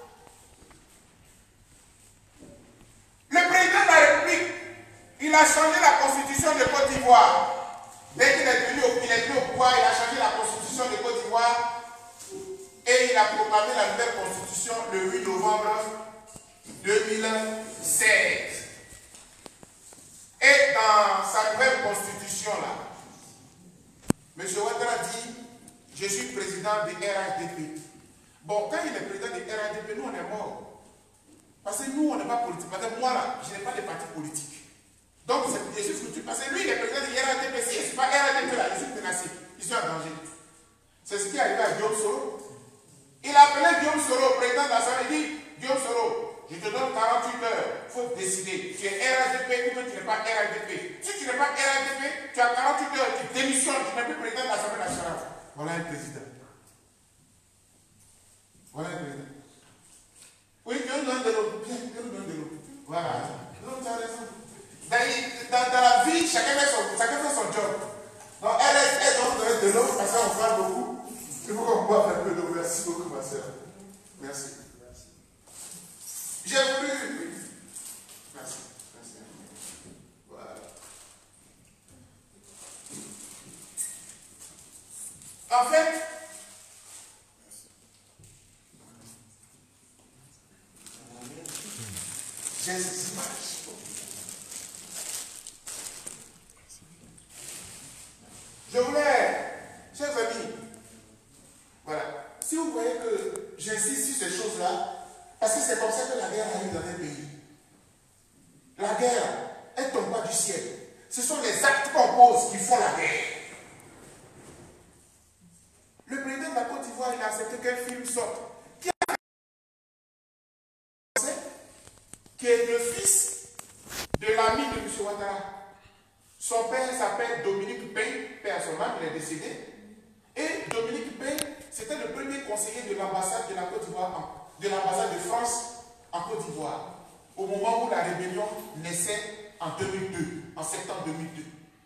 S1: Le président de la République, il a changé la constitution de Côte d'Ivoire. Dès qu'il est venu au, il est venu au pouvoir, il a changé la proclamé la nouvelle constitution le huit novembre deux mille seize. Et dans sa nouvelle constitution là, M. Ouattara dit, je suis président du R H D P. Bon, quand il est président du R H D P, nous on est morts. Parce que nous on n'est pas politique. Parce que moi là, je n'ai pas de parti politique. Donc je suis foutu. Parce que lui il est président du R H D P. Si je ne suis pas R H D P là, je suis menacé. Je suis en danger. C'est ce qui est arrivé à Guillaume Soro. Il a appelé Guillaume Soro, président de l'Assemblée, il dit, Guillaume Soro, je te donne quarante-huit heures, il faut décider, tu es R H D P ou tu n'es pas R H D P. Si tu n'es pas R H D P, tu as quarante-huit heures, tu démissionnes, tu n'es plus président de l'Assemblée nationale. Voilà un président. Voilà un président. Oui, Dieu nous donne de l'eau. Dieu nous donne de l'eau. Voilà. Non, tu as raison. Dans, dans, dans la vie, chacun fait son, chacun fait son job. Donc, elle est donne de l'eau parce qu'on parle beaucoup. Il faut qu'on boive un peu d'eau. Merci beaucoup, ma soeur. Merci. Merci. J'ai voulu. Merci. Merci. Voilà. En fait, j'ai ces images. Je voulais, chers amis, voilà, si vous voyez que j'insiste sur ces choses-là, parce que c'est comme ça que la guerre arrive dans un pays. La guerre, elle ne tombe pas du ciel. Ce sont les actes qu'on pose qui font la guerre. Le président de la Côte d'Ivoire, il a accepté qu'un film sorte. Qui, a... qui est le fils de l'ami de M. Ouattara. Son père s'appelle Dominique Paye, père à son âme, il est décédé. Et Dominique Paye, c'était le premier conseiller de l'ambassade de la Côte d'Ivoire, de l'ambassade de France en Côte d'Ivoire, au moment où la rébellion naissait en deux mille deux, en septembre deux mille deux.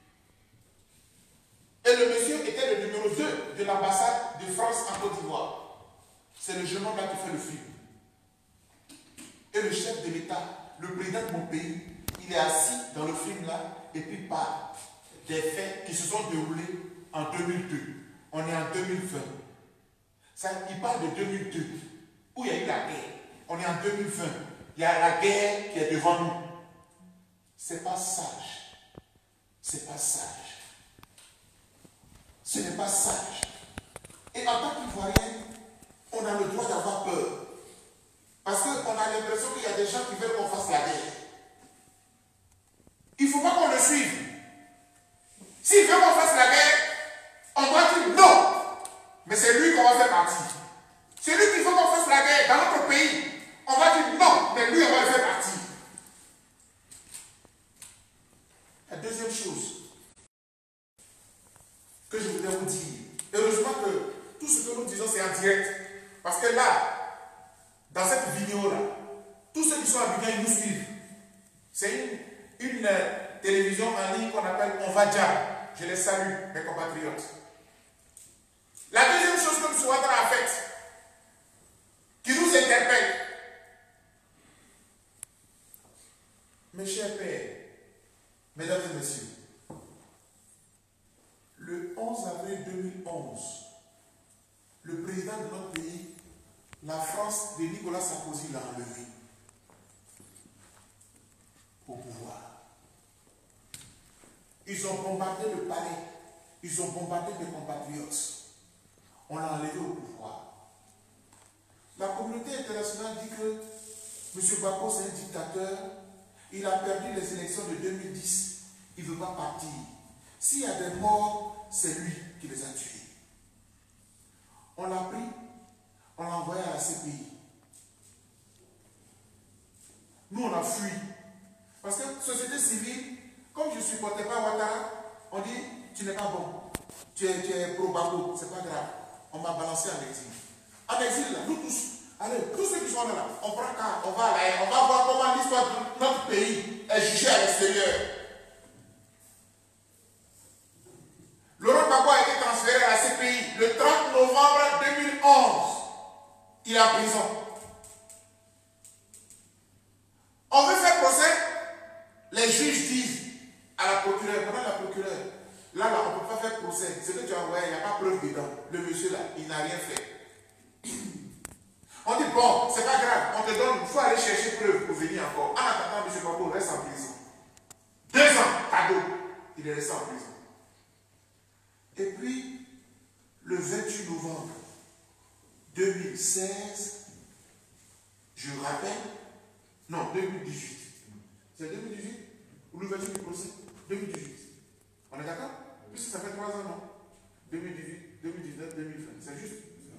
S1: Et le monsieur était le numéro deux de l'ambassade de France en Côte d'Ivoire. C'est le jeune homme là qui fait le film. Et le chef de l'État, le président de mon pays, il est assis dans le film là et puis parle des faits qui se sont déroulés en deux mille deux. On est en deux mille vingt. Ça, il parle de deux mille deux, où il y a eu la guerre. On est en deux mille vingt. Il y a la guerre qui est devant nous. C'est pas sage. C'est pas sage. Ce n'est pas sage. Et en tant qu'Ivoirien, on a le droit d'avoir peur. Parce qu'on a l'impression qu'il y a des gens qui veulent qu'on fasse la guerre. Il ne faut pas qu'on le suive. S'il veut qu'on fasse la guerre, on doit dire non. Mais c'est lui qu'on va faire partie. C'est lui qu'il faut qu'on fasse la guerre dans notre pays. On va dire non, mais lui, on va le faire partie. La deuxième chose que je voudrais vous dire, heureusement que tout ce que nous disons, c'est en direct. Parce que là, dans cette vidéo-là, tous ceux qui sont habitués, ils nous suivent. C'est une, une euh, télévision en ligne qu'on appelle On va Dia. Je les salue, mes compatriotes. La deuxième chose que M. Ouattara a faite, qui nous interpelle, mes chers pères, mesdames et messieurs, le onze avril deux mille onze, le président de notre pays, la France de Nicolas Sarkozy, l'a enlevé au pouvoir. Ils ont bombardé le palais, ils ont bombardé mes compatriotes. On l'a enlevé au pouvoir. La communauté internationale dit que M. Gbagbo, c'est un dictateur. Il a perdu les élections de deux mille dix. Il ne veut pas partir. S'il y a des morts, c'est lui qui les a tués. On l'a pris, on l'a envoyé à la C P I. Nous, on a fui. Parce que société civile, comme je ne supportais pas Ouattara, on dit, tu n'es pas bon. Tu es, tu es pro-Gbagbo, c'est pas grave. On m'a balancé en exil. En exil, là, nous tous, allez, tous ceux qui sont là, on prend car, on va là, on va voir comment l'histoire de notre pays est jugée à l'extérieur. Laurent Gbagbo a été transféré à la C P I le trente novembre deux mille onze. Il est en prison. On veut faire procès. Les juges disent à la procureure, pendant la procureure, là, là, on ne peut pas faire procès. Ce que tu as envoyé, il n'y a pas preuve dedans. Le monsieur là, il n'a rien fait. bon, c'est pas grave, on te donne, il faut aller chercher preuve pour venir encore. En attendant, M. Gbagbo reste en prison. Deux ans, cadeau, il est resté en prison. Et puis, le vingt-huit novembre deux mille seize, je rappelle, non, deux mille dix-huit. C'est deux mille dix-huit ou l'ouverture du procès? deux mille dix-huit. On est d'accord? Puisque ça fait trois ans, non? deux mille dix-huit, deux mille dix-neuf, deux mille vingt. C'est juste.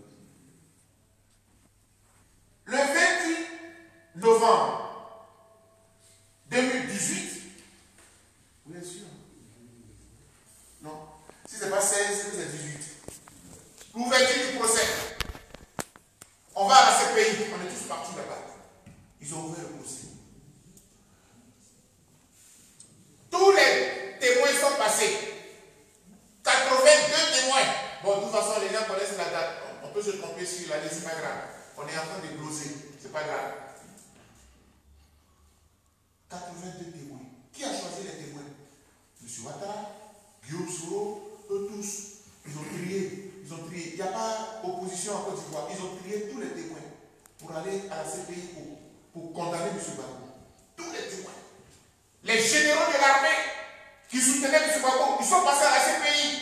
S1: Le vingt-huit novembre deux mille dix-huit, vous êtes sûr? Non. Si ce n'est pas seize, c'est dix-huit. L'ouverture du procès. On va à ce pays, on est tous partis là-bas. Ils ont ouvert le procès. Tous les témoins sont passés. quatre-vingt-deux témoins. Bon, de toute façon, les gens connaissent la date. On peut se tromper sur l'année, c'est pas grave. On est en train de gloser, c'est pas grave. quatre-vingt-deux témoins. Qui a choisi les témoins? M. Ouattara, Guillaume Soro, eux tous. Ils ont trié. Ils ont trié. Il n'y a pas opposition en Côte d'Ivoire. Ils ont trié tous les témoins pour aller à la C P I pour, pour condamner M. Gbagbo. Tous les témoins. Les généraux de l'armée qui soutenaient M. Gbagbo, ils sont passés à la C P I.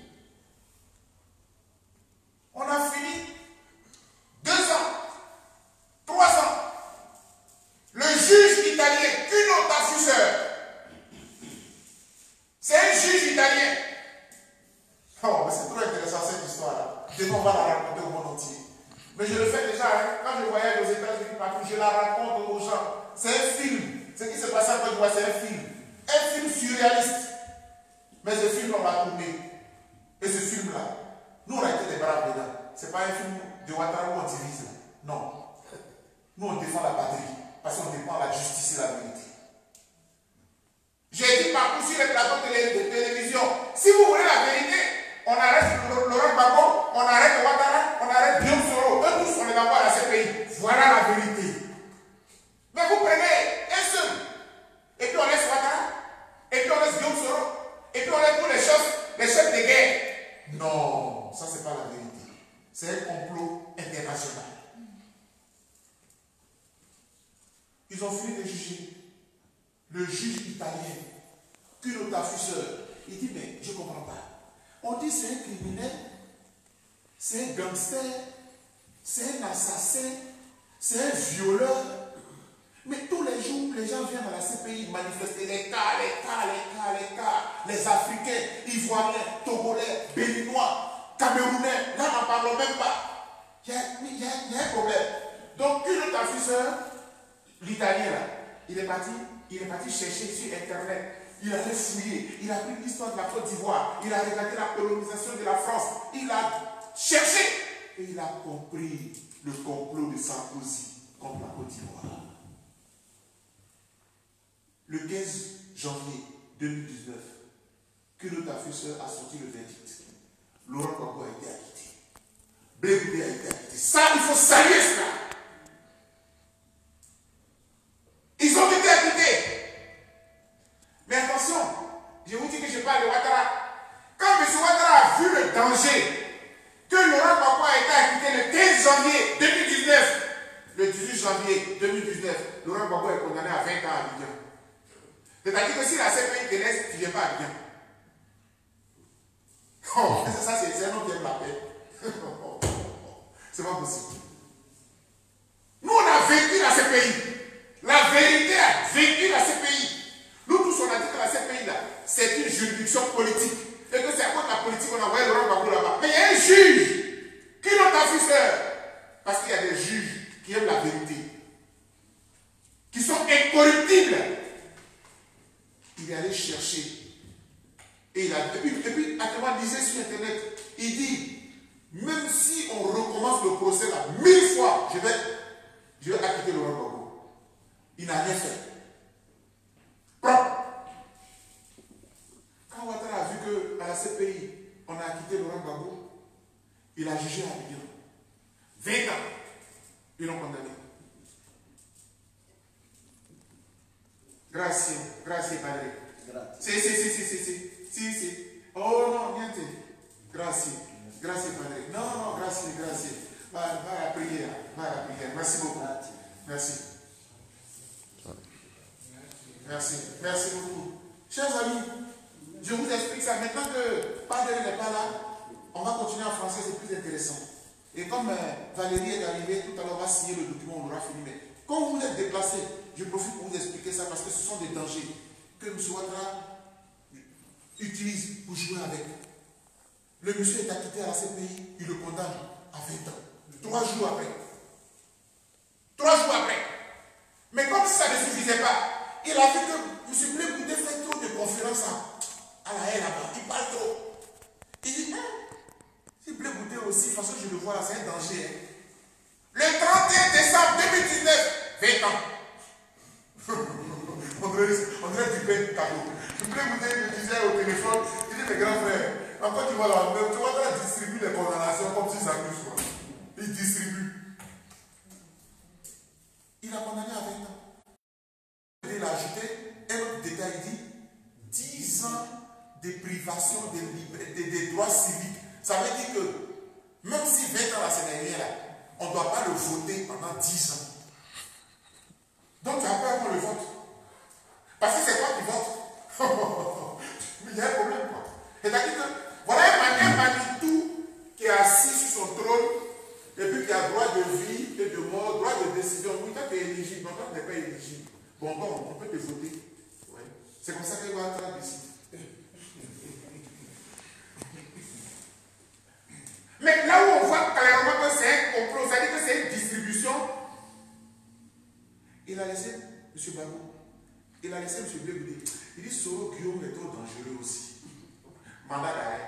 S1: On a fini deux ans, trois ans. Le juge italien, Cuno Taffusser, c'est un juge italien. Oh, c'est trop intéressant cette histoire-là. Demain, on va la raconter au monde entier. Mais je le fais déjà, hein. Quand je voyage aux États-Unis partout, je la raconte aux gens. C'est un film. Ce qui s'est passé en Côte d'Ivoire, c'est un film. Un film surréaliste. Mais ce film, on l'a tourné. Et ce film-là, nous, on a été des braves dedans. Ce n'est pas un film de Ouattara où on divise. Non. Nous, on défend la patrie. Parce qu'on défend la justice et la vérité. J'ai dit partout sur les plateaux de, de télévision, si vous voulez la vérité, on arrête Laurent Gbagbo, on arrête Ouattara, on arrête Guillaume Soro. Eux tous, on les envoie à la C P I. Voilà la vérité. Mais vous prenez un seul. Et puis on laisse Ouattara. Et puis on laisse Guillaume Soro. Et puis on laisse tous les chefs, les chefs de guerre. Non, ça c'est pas la vérité. C'est un complot international. Ils ont fini de juger. Le juge italien, Cuno Taffusser, il dit, mais je ne comprends pas. On dit c'est un criminel, c'est un gangster, c'est un assassin, c'est un violeur. Mais tous les jours, les gens viennent à la C P I manifester les cas, les cas, les cas, les cas. Les Africains, Ivoiriens, Togolais, Béninois, Camerounais, là, n'en parlons même pas. Il y a, il y a, il y a un problème. Donc, Cuno Taffusser, l'Italien là, il est parti, il est parti chercher sur Internet. Il a fouillé, il a pris l'histoire de la Côte d'Ivoire, il a regardé la colonisation de la France, il a cherché et il a compris le complot de Sarkozy contre la Côte d'Ivoire. Le quinze janvier deux mille dix-neuf, Cuno Taffusser a sorti le verdict. Laurent Gbagbo a été acquitté. Blé Goudé a été acquitté. Ça, il faut saluer cela. Ils ont été acquittés. Mais attention, je vous dis que je parle de Ouattara. Quand M. Ouattara a vu le danger que Laurent Gbagbo a été acquitté le quinze janvier deux mille dix-neuf, le dix-huit janvier deux mille dix-neuf, Laurent Gbagbo est condamné à vingt ans à Abidjan. C'est-à-dire que si la C P I te laisse, tu ne viens pas à Abidjan. Oh, ça, c'est un homme qui aime la paix. C'est pas possible. Nous, on a vaincu la C P I. La vérité a vaincu la C P I. Nous tous, on a dit que la C P I, là, c'est une juridiction politique. Et que c'est à cause de la politique qu'on a envoyé Laurent Gbagbo là-bas. Mais il y a un juge qui n'a pas fait faire. Parce qu'il y a des juges qui aiment la vérité. Qui sont incorruptibles. Il est allé chercher. Et, il a, et puis, et puis actuellement, disait sur Internet, il dit, même si on recommence le procès là, mille fois, je vais, je vais acquitter Laurent Gbagbo. Il n'a rien fait. Propre. Quand Ouattara a vu qu'à la C P I, on a acquitté Laurent Gbagbo, il a jugé à Abidjan. vingt ans. Ils l'ont condamné. Grazie, grazie padre. Si, si, si, si, si, si, si, si. Oh non, niente. Grazie, grazie padre. Non, non, grazie, grazie. Va, va à la prière. Va à la prière. Merci beaucoup. Merci. Merci. Merci beaucoup. Chers amis, je vous explique ça. Maintenant que Padre n'est pas là, on va continuer en français, c'est plus intéressant. Et comme euh, Valérie est arrivée, tout à l'heure, on va signer le document, on aura fini. Mais quand vous êtes déplacé, je profite pour vous expliquer ça parce que ce sont des dangers que M. Ouattara utilise pour jouer avec. Le monsieur est acquitté à la C P I, il le condamne à vingt ans. Trois jours après. Trois jours après. Mais comme ça ne suffisait pas, il a vu que M. Blé Goudé fait trop de conférences à, à la haine là-bas. Il parle trop. Il dit, hein, si Blé Goudé aussi, de toute façon je le vois là, c'est un danger. Hein. Le trente et un décembre deux mille dix-neuf, vingt ans. on dirait, on dirait du pain cadeau. M. Blé Goudé me disait au téléphone, il dit, mes grands frères, en Côte d'Ivoire, là, tu vois, là, distribue les condamnations comme si ça s'amuse. Il distribue. Il a condamné à vingt ans. Il a ajouté un autre détail, il dit dix ans de privation des de, de, de droits civiques. Ça veut dire que même si vingt ans là, c'est derrière là, on ne doit pas le voter pendant dix ans. Donc tu as peur qu'on le vote. Parce que c'est toi qui votes. Mais il y a un problème quoi. C'est-à-dire que voilà un Manitou qui est assis sur son trône et puis qui a droit de vie et de mort, droit de décision. Oui, toi tu es éligible, donc toi tu n'es pas éligible. Bon, bon, on peut te voter. Ouais. C'est comme ça que Ouattara décide. Mais là où on voit clairement que c'est un complot, ça veut dire que c'est une distribution. Il a laissé M. Babou, il a laissé M. Blé Goudé. Il dit Soro Guillaume est trop dangereux aussi. Mandat d'arrêt.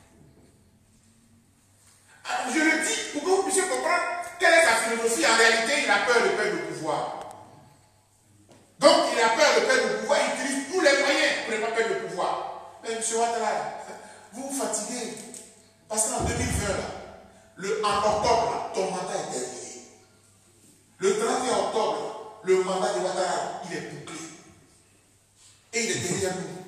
S1: Alors je le dis pour que vous puissiez comprendre quelle est sa philosophie. En réalité, il a peur de perdre le pouvoir. Donc il a peur de perdre le pouvoir, il utilise tous les moyens pour ne pas perdre le pouvoir. Mais M. Ouattara, vous vous fatiguez. Parce qu'en deux mille vingt, là, le, en octobre, là, ton mandat est terminé. Le trente et un octobre, le mandat de Ouattara, il est bouclé. Et il est derrière nous.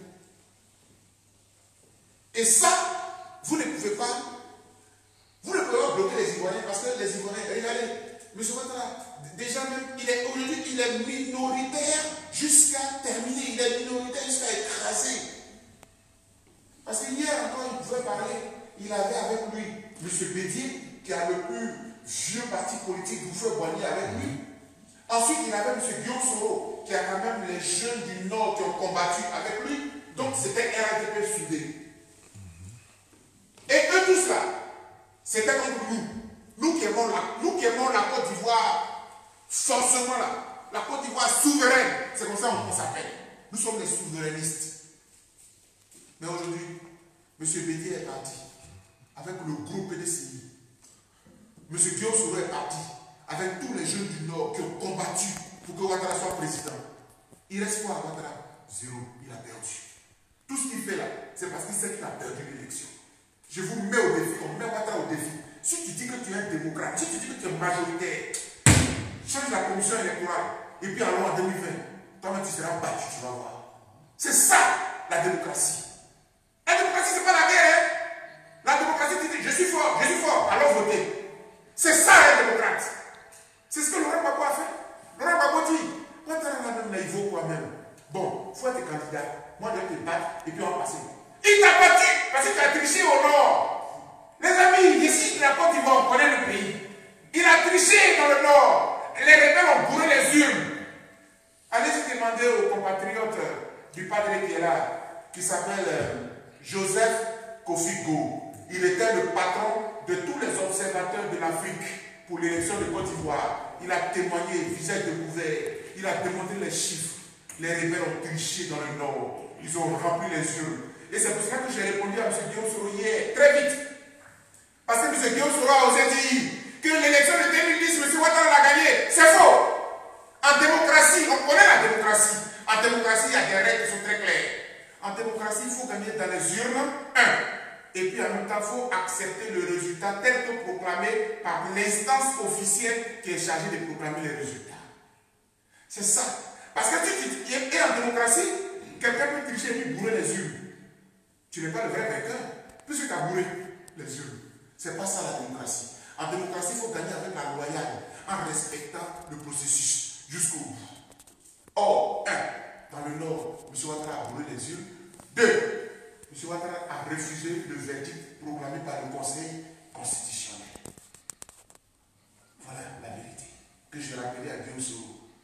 S1: Et ça, vous ne pouvez pas, vous ne pouvez pas bloquer les Ivoiriens parce que les Ivoiriens, regardez, M. Ouattara, déjà même, il est aujourd'hui, il est minoritaire jusqu'à terminer, il est minoritaire jusqu'à écraser. Parce que hier encore, il pouvait parler, il avait avec lui M. Bédier, qui a le plus vieux parti politique, Bouffeur Boigny avec lui. Ensuite, il avait M. Guillaume Soro, qui a quand même les jeunes du Nord qui ont combattu avec lui. Donc, c'était R A D P soudé. Et eux tous là, c'était contre nous. Nous qui aimons la, nous qui aimons la Côte d'Ivoire, forcément là, la Côte d'Ivoire souveraine, c'est comme ça qu'on s'appelle. Nous sommes les souverainistes. Mais aujourd'hui, M. Bédier est parti avec le groupe P D C I. M. Guillaume Soro est parti avec tous les jeunes du Nord qui ont combattu pour que Ouattara soit président. Il reste quoi à Ouattara? Zéro. Il a perdu. Tout ce qu'il fait là, c'est parce qu'il sait qu'il a perdu l'élection. Je vous mets au défi, on met Ouattara au défi. Si tu dis que tu es un démocrate, si tu dis que tu es majoritaire, change la commission électorale et puis allons en deux mille vingt. Toi-même tu seras battu, tu vas voir. C'est ça la démocratie. La démocratie, c'est pas la guerre. Hein? La démocratie, tu dis je suis fort, je suis fort, alors votez. C'est ça la démocrate. C'est ce que Laurent Gbagbo a fait. Laurent Gbagbo dit, Ouattara là même là, il vaut quoi même? Bon, il faut être candidat. Moi, je vais te battre et puis on va passer. Il t'a battu parce que tu as triché au nord. Les amis, ici, la Côte d'Ivoire, on connaît le pays. Il a triché dans le nord. Les rebelles ont bourré les urnes. Allez-y demander aux compatriotes du padre qui est là, qui s'appelle Joseph Kofi Go. Il était le patron de tous les observateurs de l'Afrique pour l'élection de Côte d'Ivoire. Il a témoigné, visage découvert. Il a démontré les chiffres. Les rebelles ont triché dans le nord. Ils ont rempli les urnes. Et c'est pour ça que j'ai répondu à M. Guillaume Soro hier, très vite. Parce que M. Guillaume Soro a osé dire que l'élection de deux mille dix, M. Ouattara l'a gagné. C'est faux. En démocratie, on connaît la démocratie. En démocratie, il y a des règles qui sont très claires. En démocratie, il faut gagner dans les urnes, un. Et puis en même temps, il faut accepter le résultat tel que proclamé par l'instance officielle qui est chargée de proclamer les résultats. C'est ça. Parce que tu dis, et en démocratie, quelqu'un peut tricher et lui bourrer les urnes. Tu n'es pas le vrai vainqueur, puisque tu as bourré les urnes. Ce n'est pas ça la démocratie. En démocratie, il faut gagner avec la loyauté, en respectant le processus jusqu'au bout. Or, un, dans le Nord, M. Ouattara a brûlé les urnes. Deux, M. Ouattara a refusé le verdict proclamé par le Conseil constitutionnel. Voilà la vérité que je rappelais à Guillaume Soro.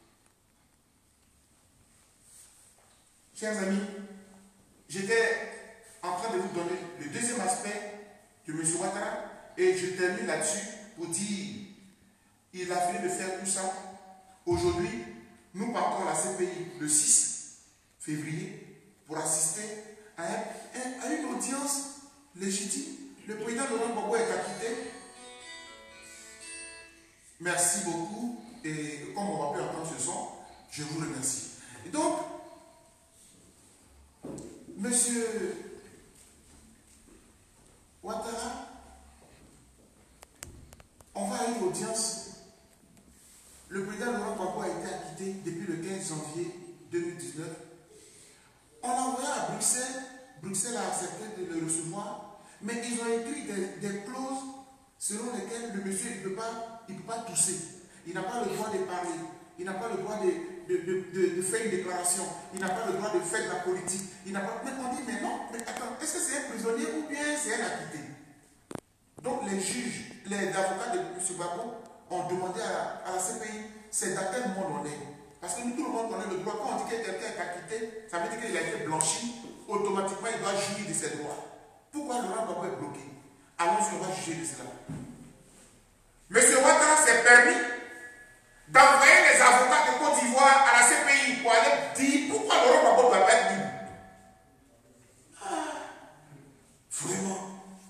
S1: Chers amis, j'étais en train de vous donner le deuxième aspect de M. Ouattara et je termine là-dessus pour dire il a fallu de faire tout ça. Aujourd'hui, nous partons à la C P I le six février pour assister à, un, à une audience légitime. Le président Laurent Gbagbo est acquitté. Merci beaucoup et comme on va plus entendre ce son, je vous remercie. Et donc, Monsieur Ouattara, on va à une audience. Le président Laurent Gbagbo a été acquitté depuis le quinze janvier deux mille dix-neuf. On l'a envoyé à Bruxelles. Bruxelles a accepté de le recevoir, mais ils ont écrit des, des clauses selon lesquelles le monsieur ne peut pas, il peut pas tousser. Il n'a pas le droit de parler. Il n'a pas le droit de, de, de, de, de faire une déclaration. Il n'a pas le droit de faire de la politique. Il n'a pas. Mais on dit, mais non, mais attends, est-ce que c'est un prisonnier ou bien c'est un acquitté? Donc les juges, les avocats de M. Gbagbo ont demandé à, à la C P I, c'est dans quel monde on est? Parce que nous, tout le monde connaît le droit. Quand on dit que quelqu'un est acquitté, ça veut dire qu'il a été blanchi, automatiquement il doit juger de ses droits. Pourquoi Laurent Gbagbo est bloqué? Allons-y, on va juger de cela. M. Ouattara s'est permis d'envoyer les avocats de Côte d'Ivoire à la C P I pour aller dire pourquoi Laurent Gbagbo ne doit pas être libre. Ah, vraiment.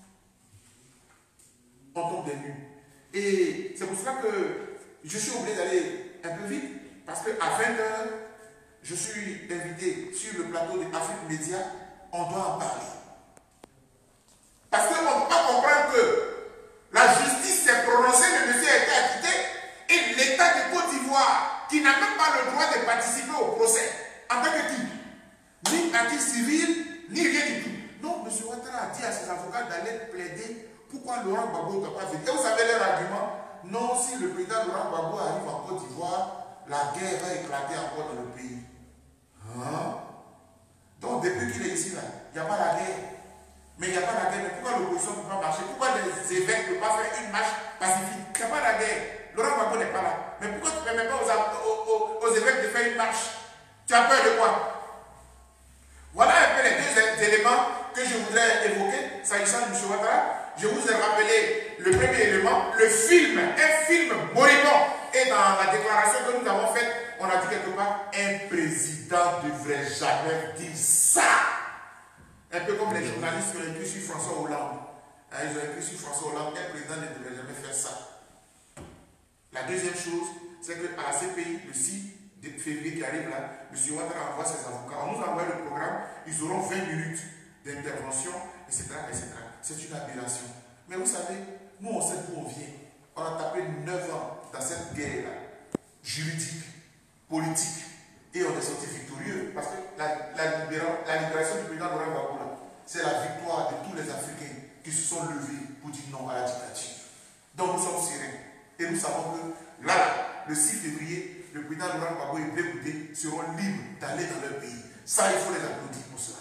S1: On tombe des nues. Et c'est pour cela que je suis obligé d'aller un peu vite, parce qu'à vingt heures, je suis invité sur le plateau d'Afrique Média, on doit en parler. Parce qu'on ne peut pas comprendre que la justice s'est prononcée, le monsieur a été acquitté, et l'État de Côte d'Ivoire, qui n'a même pas le droit de participer au procès, en tant que qui, ni partie civile, ni rien du tout. Non, M. Ouattara a dit à ses avocats d'aller plaider pourquoi Laurent Gbagbo ne doit pas venir. Et vous savez leur argument? Non, si le président Laurent Gbagbo arrive en Côte d'Ivoire, la guerre va éclater encore dans le pays. Hein? Donc depuis qu'il est ici, là, il n'y a pas la guerre. Mais il n'y a pas la guerre. Mais pourquoi l'opposition ne peut pas marcher? Pourquoi les évêques ne peuvent pas faire une marche pacifique? Il n'y a pas la guerre. Laurent Gbagbo n'est pas là. Mais pourquoi tu ne permets pas aux, aux, aux, aux évêques de faire une marche? Tu as peur de quoi? Voilà un peu les deux éléments que je voudrais évoquer s'agissant de M. Ouattara. Je vous ai rappelé le premier élément, le film, un film moribond. Et dans la déclaration que nous avons faite, on a dit quelque part, un président ne devrait jamais dire ça. Un peu comme les journalistes qui ont écrit sur François Hollande. Hein, ils ont écrit sur François Hollande, un président ne devrait jamais faire ça. La deuxième chose, c'est qu'à la C P I, le six février qui arrive là, M. Ouattara envoie ses avocats. On nous envoie le programme, ils auront vingt minutes d'intervention, et cetera et cetera. C'est une aberration. Mais vous savez, nous on sait d'où on vient. On a tapé neuf ans dans cette guerre-là, juridique, politique, et on est sorti victorieux. Parce que la, la, la libération du président Laurent Gbagbo, c'est la victoire de tous les Africains qui se sont levés pour dire non à la dictature. Donc nous sommes sereins. Et nous savons que là, là le six février, le président Laurent Gbagbo et Blé Goudé seront libres d'aller dans leur pays. Ça, il faut les applaudir pour cela.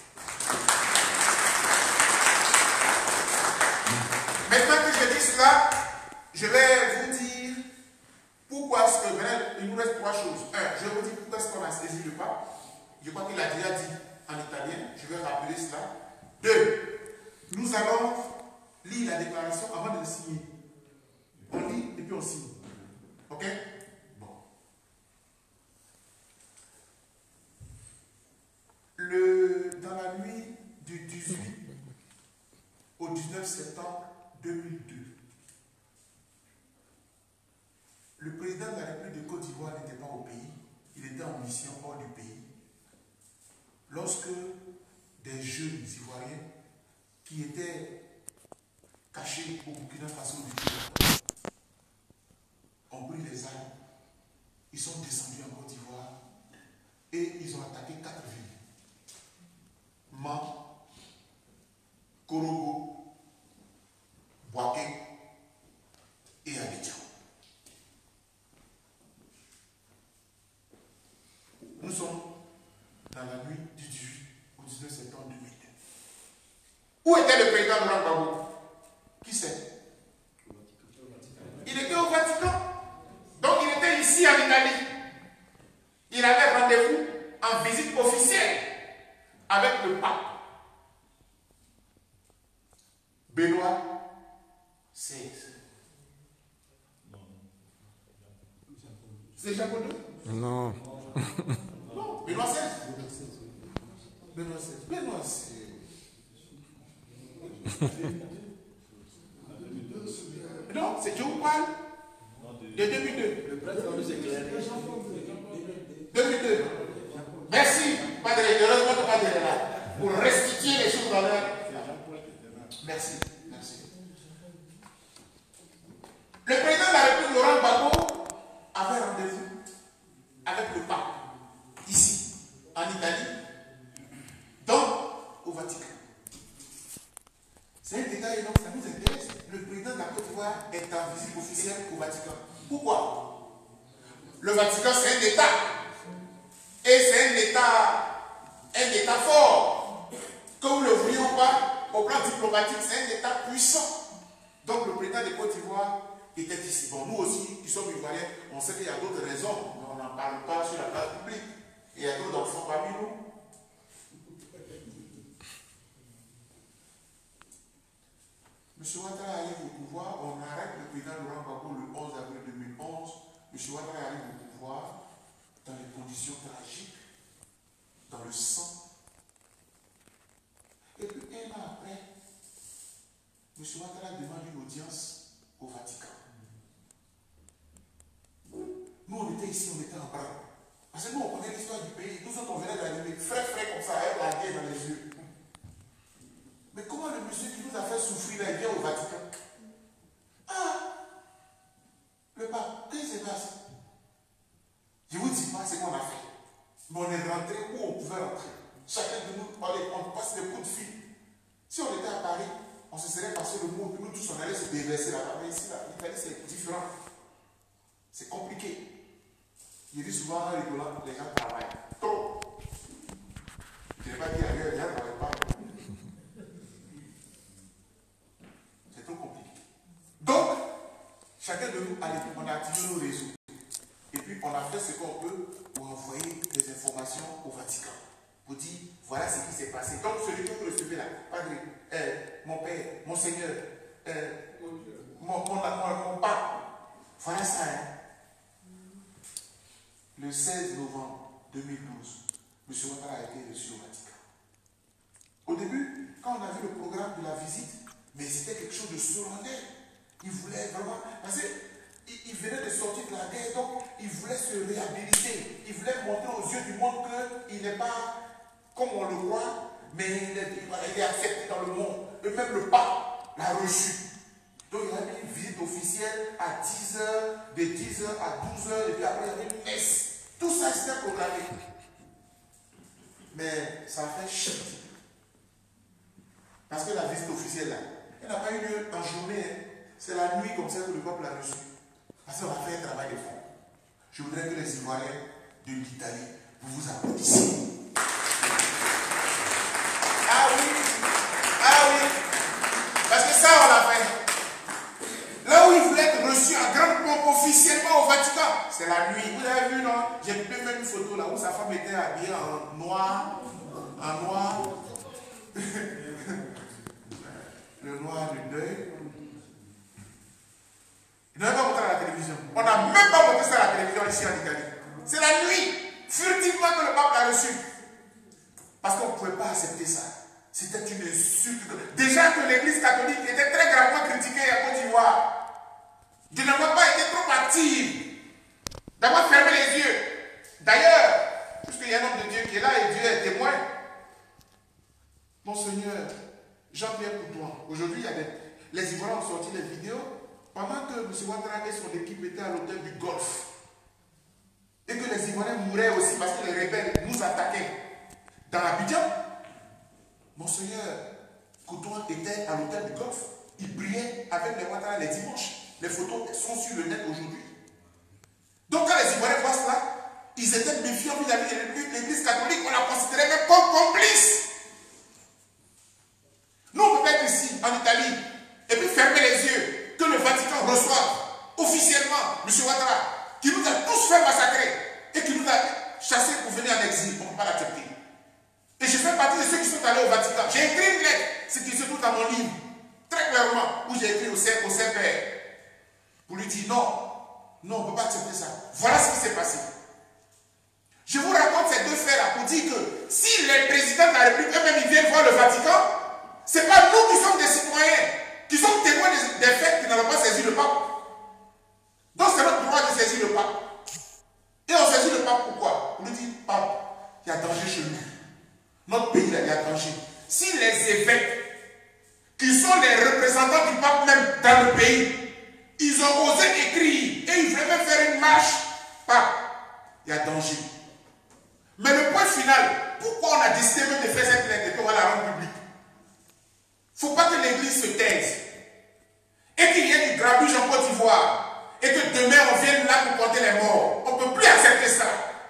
S1: Maintenant que je dis cela, je vais vous dire pourquoi est-ce que, maintenant, il nous reste trois choses. Un, je vais vous dire pourquoi est-ce qu'on a saisi le pape. Je crois qu'il a déjà dit en italien, je vais rappeler cela. Deux, nous allons lire la déclaration avant de le signer. On lit et puis on signe. Ok? Bon. Le, dans la nuit du dix-huit au dix-neuf septembre deux mille deux, le président de la République de Côte d'Ivoire n'était pas au pays, il était en mission hors du pays. Lorsque des jeunes Ivoiriens qui étaient cachés au Burkina Faso du pays ont pris les armes, ils sont descendus en Côte d'Ivoire et ils ont attaqué quatre villes. Man, Korogo, Boaké Où était le président Laurent Gbagbo? Qui c'est? Il était au Vatican. Donc il était ici en Italie. Il avait rendez-vous en visite officielle avec le pape. Benoît seize. C'est Jean Paul deux?
S4: Non.
S1: Non, Benoît seize. Benoît seize. Benoît seize. Non, c'est Dieu vous parle de deux mille deux.
S2: Le prêtre va nous éclairer.
S1: deux mille deux. Merci, Padre. Heureusement que Padre est là pour restituer les choses dans leur. Merci. Merci. Le président de la République, Laurent Gbagbo, avait rendez-vous avec le pape, ici, en Italie, donc au Vatican. C'est un détail, donc ça nous intéresse. Le président de la Côte d'Ivoire est en visite officielle au Vatican. Pourquoi? Le Vatican, c'est un État. Et c'est un État, un État fort. Que vous ne le vouliez ou pas, au plan diplomatique, c'est un État puissant. Donc le président de Côte d'Ivoire était ici. Bon, nous aussi, qui sommes Ivoiriens, on sait qu'il y a d'autres raisons, mais on n'en parle pas sur la place publique. Il y a d'autres enfants parmi nous. M. Ouattara arrive au pouvoir, on arrête le président Laurent Gbagbo le onze avril deux mille onze. M. Ouattara arrive au pouvoir dans des conditions tragiques, dans le sang. Et puis un an après, M. Ouattara demande une audience au Vatican. Nous, on était ici, on était en bras. Parce que nous, on connaît l'histoire du pays. Nous autres, on venait d'arriver frais, frais comme ça, avec la guerre dans les yeux. Mais comment le monsieur qui nous a fait souffrir là, il vient au Vatican? Ah! Le pape, qu'est-ce qui se passe? Je vous dis pas ce qu'on a fait. Mais on est rentré où on pouvait rentrer. Chacun de nous, on passe des coups de fil. Si on était à Paris, on se serait passé le mot, puis nous tous, on allait se déverser là-bas. Mais ici, là, l'Italie, c'est différent. C'est compliqué. Je dis souvent en rigolant, les gens travaillent trop. Je n'ai pas dit ailleurs, les gens ne travaillent pas. C'est trop compliqué. Donc, chacun de nous, allez, on a activé nos réseaux. Et puis, on a fait ce qu'on peut pour envoyer des informations au Vatican. Pour dire, voilà ce qui s'est passé. Donc, celui que vous recevez là, Padre, euh, mon Père, mon Seigneur, euh, mon, mon, mon, mon pape, voilà ça. Hein. Le seize novembre deux mille douze, M. Ouattara a été reçu au Vatican. Au début, quand on a vu le programme de la visite, mais c'était quelque chose de solennel. Il voulait vraiment, parce qu'il il venait de sortir de la guerre, donc il voulait se réhabiliter. Il voulait montrer aux yeux du monde qu'il n'est pas comme on le croit, mais il est, il est accepté dans le monde. Et même le pape l'a reçu. Donc il y avait une visite officielle à dix heures, de dix heures à douze heures, et puis après il y avait une messe. Tout ça c'était programmé. Mais ça a fait chut. Parce que la visite officielle là, elle n'a pas eu lieu en journée. Hein. C'est la nuit comme ça que le peuple l'a reçu. Parce qu'on a fait un travail de fond. Je voudrais que les Ivoiriens de l'Italie, vous vous applaudissez. Ah oui, ah oui. Parce que ça on l'a fait. Là où il voulait être reçu en grande pompe officiellement au Vatican, c'est la nuit. Vous avez vu, non? J'ai pu même une photo là où sa femme était habillée en noir. En noir. Le noir du deuil. Il n'avait pas montré à la télévision. On n'a même pas montré ça à la télévision ici en Italie. C'est la nuit, furtivement, que le pape l'a reçu. Parce qu'on ne pouvait pas accepter ça. C'était une insulte. Déjà que l'église catholique était très gravement critiquée à Côte d'Ivoire. De n'avoir pas été trop active. D'avoir fermé les yeux. D'ailleurs, puisqu'il y a un homme de Dieu qui est là et Dieu est témoin. Monseigneur Jean-Pierre Coutoin. Aujourd'hui, il y a des... les Ivoiriens ont sorti les vidéos pendant que M. Ouattara et son équipe étaient à l'hôtel du Golfe. Et que les Ivoiriens mouraient aussi parce que les rebelles nous attaquaient. Dans Abidjan, Monseigneur Coutoin était à l'hôtel du Golfe. Il priait avec les Ouattara les dimanches. Les photos sont sur le net aujourd'hui. Donc quand les Ivoiriens voient cela, ils étaient méfiants vis-à-vis de l'église catholique. On la considérait même comme complice. Nous, on ne peut J'ai écrit une lettre, ce qui se trouve dans mon livre, très clairement, où j'ai écrit au C P R, pour lui dire non, non, on ne peut pas accepter ça. Voilà ce qui s'est passé. Je vous raconte ces deux faits-là pour dire que si les présidents de la République eux-mêmes ils viennent voir le Vatican, ce n'est pas nous qui sommes des citoyens, qui sommes témoins des, des faits qui n'ont pas saisi le pape. Donc c'est notre droit de saisir le pape. Et on saisit le pape pourquoi? Pour lui dire, pape, il y a danger chez nous. Notre pays, là, il y a danger. Si les évêques, qui sont les représentants du pape même dans le pays, ils ont osé écrire et ils voulaient même faire une marche, pape, il y a danger. Mais le point final, pourquoi on a décidé même de faire cette lettre et qu'on va la rendre publique? Il ne faut pas que l'Église se taise et qu'il y ait du grabuge en Côte d'Ivoire et que demain on vienne là pour compter les morts. On ne peut plus accepter ça.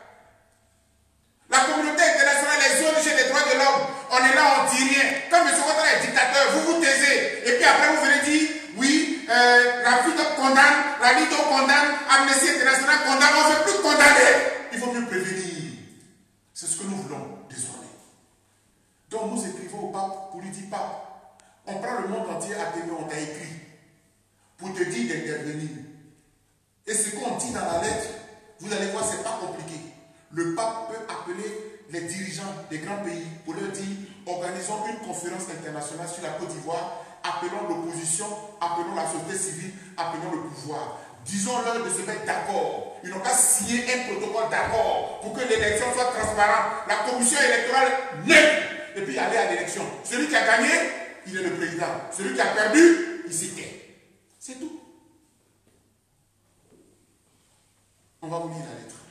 S1: La communauté internationale, les O N G des droits de l'homme, on est là, on ne dit rien. Comme M. Ouattara est dictateur, vous vous taisez. Et puis après vous venez dire, oui, euh, la F I D O P condamne, la L I D O condamne, Amnesty International condamne, on ne veut plus condamner. Il faut mieux prévenir. C'est ce que nous voulons désormais. Donc nous écrivons au pape pour lui dire, pape, on prend le monde entier à témoin, on t'a écrit pour te dire d'intervenir. Et ce qu'on dit dans la lettre, vous allez voir, ce n'est pas compliqué. Le pape peut appeler les dirigeants des grands pays pour leur dire, organisons une conférence internationale sur la Côte d'Ivoire, appelons l'opposition, appelons la société civile, appelons le pouvoir. Disons-leur de se mettre d'accord. Ils n'ont qu'à signer un protocole d'accord pour que l'élection soit transparente. La commission électorale neutre. Et puis aller à l'élection. Celui qui a gagné, il est le président. Celui qui a perdu, il s'était. C'est tout. On va vous lire la lettre.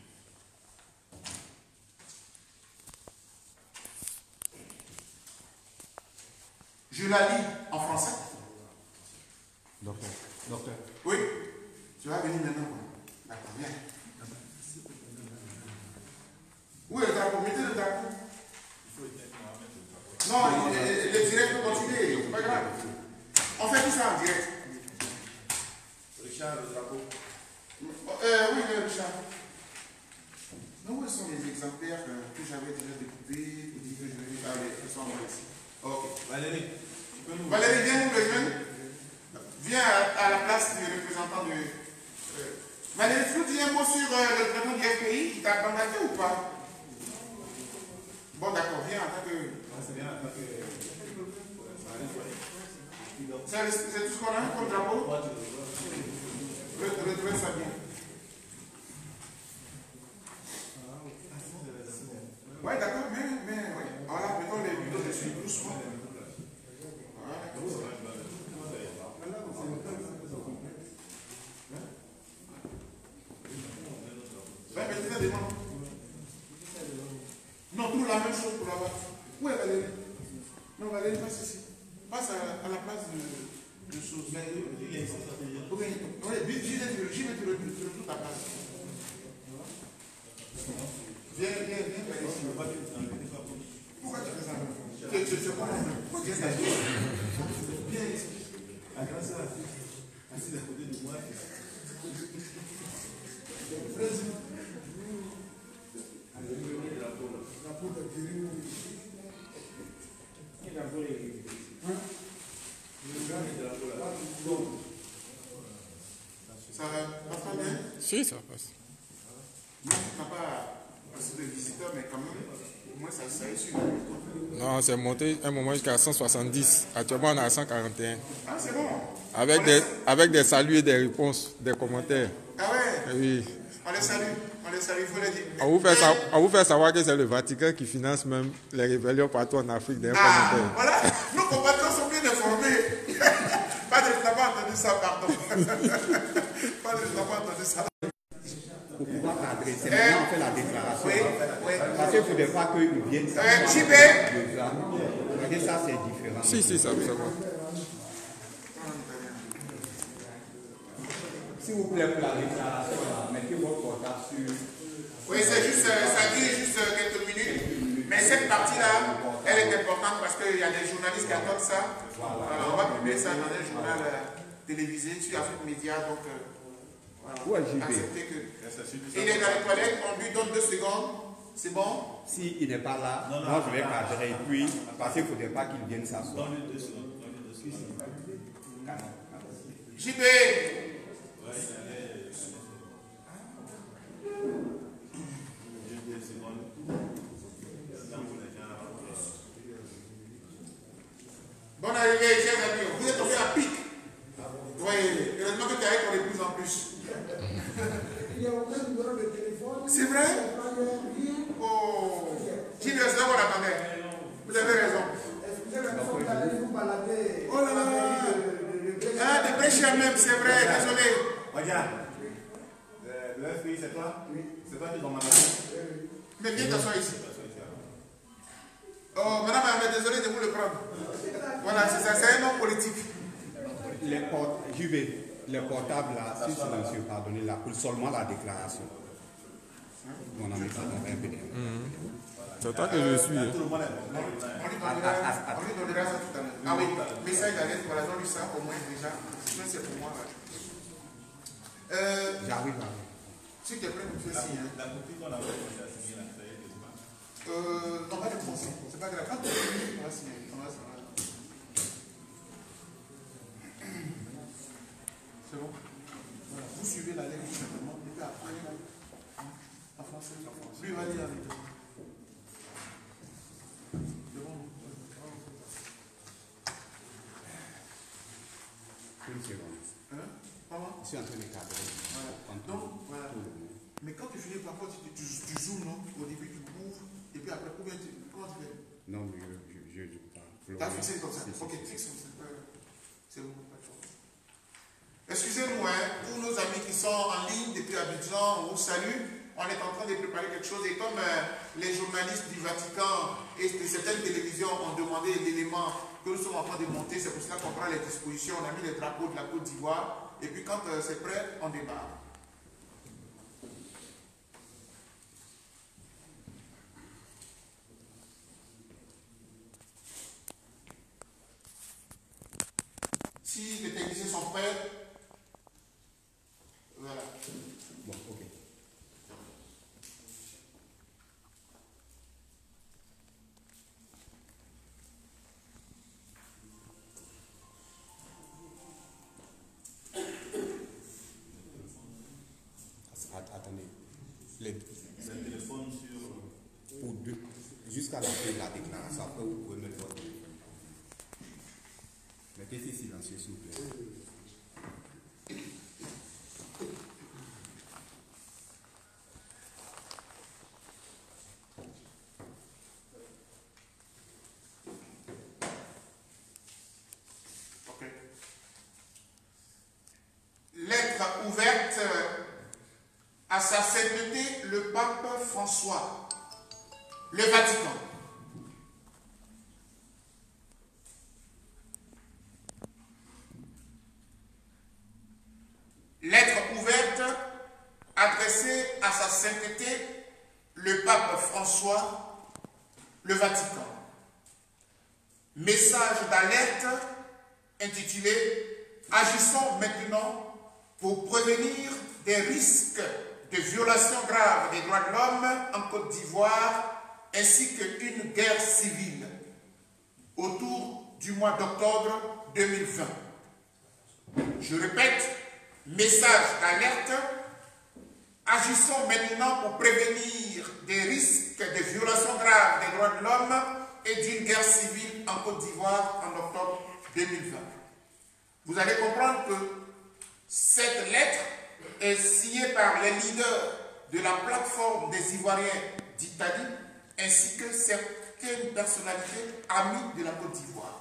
S1: Je la lis en français.
S5: Docteur. Docteur.
S1: Oui. Tu vas venir maintenant. D'accord, viens. Où est le drapeau? Mettez le drapeau. Non, le, le direct peut continuer. C'est pas grave. On fait tout ça en direct.
S2: Richard, le drapeau.
S1: Euh, oui, le Richard. Non, où sont les exemplaires que j'avais déjà découpés et dit que je vais parler? Ils sont ici. Ok.
S2: Valérie, tu peux nous...
S1: Valérie, viens nous rejoindre. Viens à, à la place du représentant de... Euh, Valérie, tu nous dis un mot sur euh, le représentant du F P I qui t'a mandaté ou pas? Bon, d'accord, viens en tant que...
S2: C'est bien, en tant que...
S1: C'est tout ce qu'on a comme drapeau? Retrouvez ça bien. Ouais, d'accord, mais, mais, ouais. Voilà, mettons les vidéos dessus doucement. Voilà. Ouais, mettez ça devant. Non, tout la même chose pour là-bas. Où est Valérie? Non, Valérie, passe ici. Passe à, à la place de, de choses. Mais, il est ici. Oui, j'y vais te le tout à place. Viens, viens, viens, ici. Pourquoi tu fais ça? Je ne sais pas. Pourquoi tu fais ça? Viens ici. La grâce à la fille. Assise à côté de moi. Ça passe pas bien?
S4: Si, ça passe.
S1: Non, tu n'as pas assez de visiteurs, mais quand même, au moins ça s'est su.
S4: Non, c'est monté un moment jusqu'à cent soixante-dix. Actuellement, on est à cent quarante et un.
S1: Ah, c'est bon.
S4: Avec des, avec des saluts et des réponses, des commentaires.
S1: Ah ouais?
S4: Oui.
S1: On les salue. On les salue, il faut les dire.
S4: On vous, fait savoir, on vous fait savoir que c'est le Vatican qui finance même les rébellions partout en Afrique. Des
S1: Ah,
S4: commentaires.
S1: voilà. Nos compatriotes sont bien informés. Padre, tu n'as pas entendu ça, pardon. Padre, tu n'as pas entendu ça.
S5: Pour pouvoir cadrer, c'est maintenant on fait la déclaration.
S1: Oui, oui.
S5: Parce qu'il ne faudrait pas qu'ils viennent ça.
S1: Euh, J B.
S5: Et ça, c'est différent.
S4: Si, si, ça, ça va.
S5: S'il vous plaît, pour la déclaration, là, mettez votre portable sur...
S1: Oui, c'est juste, ça dure juste quelques minutes. Mais cette partie-là, elle est importante parce qu'il y a des journalistes qui attendent ça. Alors, on va publier ça dans un journal euh, télévisé sur Afrique Média. Donc, euh,
S5: Où est J B?
S1: acceptez que... Il est dans les toilettes, on lui donne deux secondes. C'est bon?
S5: S'il n'est pas là,
S6: Non, non,
S5: moi je vais
S6: non,
S5: cadrer.
S6: non,
S5: Puis,
S6: non, non,
S5: parce qu'il ne faudrait pas qu'il vienne s'asseoir.
S6: Donne-lui deux secondes. Donne-lui deux secondes.
S1: J B.
S6: Ouais, il allait. Juste deux secondes.
S1: Bonne arrivée, chers amis. Vous êtes tombé à pic. Oui, heureusement que tu as pour de plus en plus.
S7: Il n'y a aucun numéro de téléphone.
S1: C'est vrai? Oh. Qui ne sait qu'on attendait? Vous avez raison.
S7: Excusez-moi, vous allez vous balader.
S1: Oh là là. Ah, des prêcheurs même, c'est vrai, désolé.
S6: Regarde. Le F P I, c'est toi? Oui. C'est toi qui es dans ma maison?
S1: Mais viens t'asseoir ici. Oh, madame, mais désolé de vous le prendre. Voilà, c'est ça, c'est un homme politique.
S5: Les port- J B, les portables là, si silencieux, pardonnez là, pour seulement la déclaration. Mon ami, pardonnez un peu.
S4: C'est toi que je suis. hein.
S6: Tout le monde est bon.
S1: On lui donnera, on lui donnera ça tout à l'heure. Ah oui, message d'alerte, voilà, donne-lui ça au moins déjà. Sinon, c'est pour moi. Là. Euh,
S5: J'arrive là.
S1: S'il te plaît, vous faites signe. hein.
S6: La copie qu'on a fait, on a signé la feuille de pas.
S1: Euh, non, pas de français, c'est pas grave. Quand tu finis, on va signer. On va signer. C'est bon? Voilà, vous suivez la lettre tout simplement. Et puis après, en français, en français. Lui, il va lire avec toi. C'est bon?
S5: Une seconde.
S1: Hein? Comment?
S5: Je suis en train de cadrer.
S1: Voilà. Donc, voilà. Mais quand tu finis, parfois, tu, tu, tu zoomes, non? Au début, tu ouvres, et puis après, combien tu, comment tu fais?
S5: Non, mais je je je je pas.
S1: T'as fixé comme ça?
S5: Si, si,
S1: Ok,
S5: si.
S1: fixe comme ça. C'est bon, pas de problème. Excusez-nous, hein, tous nos amis qui sont en ligne depuis Abidjan, on vous salue. On est en train de préparer quelque chose. Et comme euh, les journalistes du Vatican et de certaines télévisions ont demandé l'élément que nous sommes en train de monter, c'est pour cela qu'on prend les dispositions. On a mis les drapeaux de la Côte d'Ivoire. Et puis quand euh, c'est prêt, on démarre. Si les techniciens sont prêts, voilà.
S5: Bon, ok. Att- Attendez. Les,
S6: Le téléphone sur.
S5: pour deux, jusqu'à la fin de la déclaration, après vous pouvez mettre votre téléphone. Mettez ces silencieux s'il vous plaît.
S1: Ok. Lettre ouverte à sa sainteté le pape François, le Vatican. Lettre ouverte adressée à sa sainteté le pape François, le Vatican. Message d'alerte intitulé « Agissons maintenant pour prévenir des risques de violations graves des droits de l'homme en Côte d'Ivoire ainsi qu'une guerre civile autour du mois d'octobre deux mille vingt. » Je répète, message d'alerte. Agissons maintenant pour prévenir des risques de violations graves des droits de l'homme et d'une guerre civile en Côte d'Ivoire en octobre deux mille vingt. Vous allez comprendre que cette lettre est signée par les leaders de la plateforme des Ivoiriens d'Italie ainsi que certaines personnalités amies de la Côte d'Ivoire.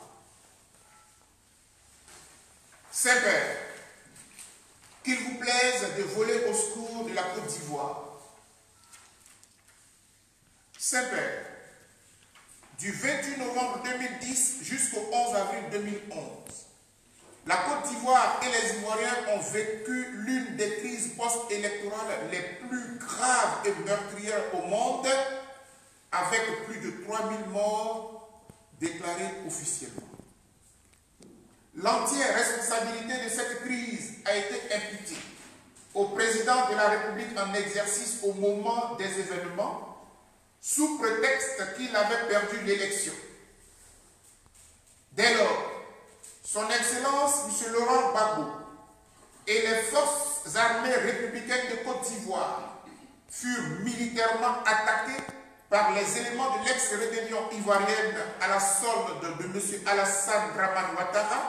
S1: Saint-Père, qu'il vous plaise de voler au secours de la Côte d'Ivoire. Saint-Père, du vingt-huit novembre deux mille dix jusqu'au onze avril deux mille onze, la Côte d'Ivoire et les Ivoiriens ont vécu l'une des crises post-électorales les plus graves et meurtrières au monde, avec plus de trois mille morts déclarés officiellement. L'entière responsabilité de cette crise a été imputée au président de la République en exercice au moment des événements, sous prétexte qu'il avait perdu l'élection. Dès lors, son Excellence M. Laurent Gbagbo et les forces armées républicaines de Côte d'Ivoire furent militairement attaqués par les éléments de l'ex-rébellion ivoirienne à la solde de, de M. Alassane Dramane Ouattara.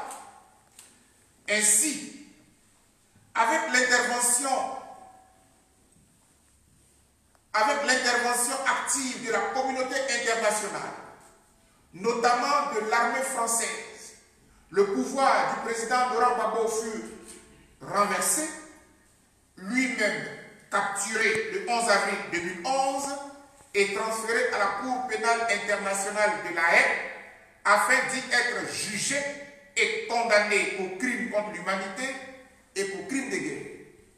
S1: Ainsi, avec l'intervention avec l'intervention active de la communauté internationale, notamment de l'armée française, le pouvoir du président Laurent Gbagbo fut renversé, lui-même capturé le onze avril deux mille onze et transféré à la Cour pénale internationale de La Haye afin d'y être jugé et condamné pour crimes contre l'humanité et pour crimes de guerre.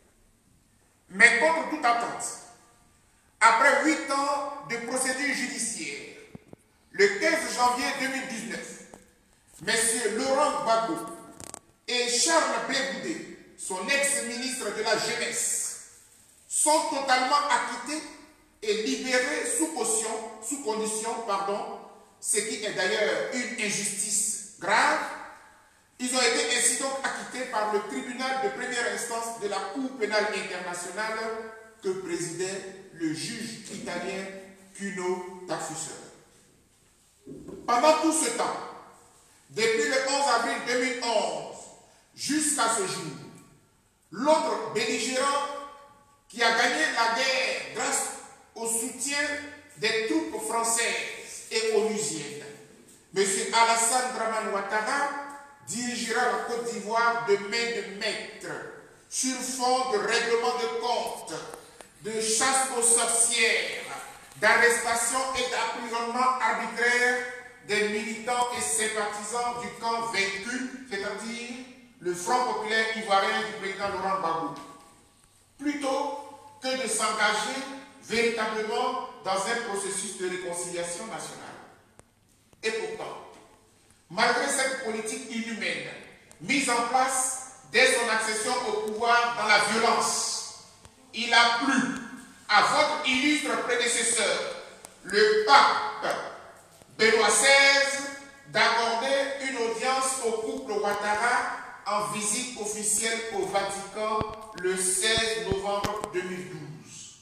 S1: Mais contre toute attente, après huit ans de procédure judiciaire, le quinze janvier deux mille dix-neuf, M. Laurent Gbagbo et Charles Blé Goudé, son ex-ministre de la Jeunesse, sont totalement acquittés et libérés sous caution, sous condition, pardon, ce qui est d'ailleurs une injustice grave. Ils ont été ainsi donc acquittés par le tribunal de première instance de la Cour pénale internationale que présidait le juge italien Cuno Tafuser. Pendant tout ce temps, depuis le onze avril deux mille onze jusqu'à ce jour, l'autre belligérant qui a gagné la guerre grâce au soutien des troupes françaises et onusiennes, M. Alassane Dramane Ouattara, dirigera la Côte d'Ivoire de main de maître sur fond de règlement de compte, de chasse aux sorcières, d'arrestation et d'emprisonnement arbitraire des militants et sympathisants du camp vaincu, c'est-à-dire le Front populaire ivoirien du président Laurent Gbagbo, plutôt que de s'engager véritablement dans un processus de réconciliation nationale. Et pourtant, malgré cette politique inhumaine mise en place dès son accession au pouvoir dans la violence, il a plu à votre illustre prédécesseur, le pape Benoît seize, d'accorder une audience au couple Ouattara en visite officielle au Vatican le seize novembre deux mille douze.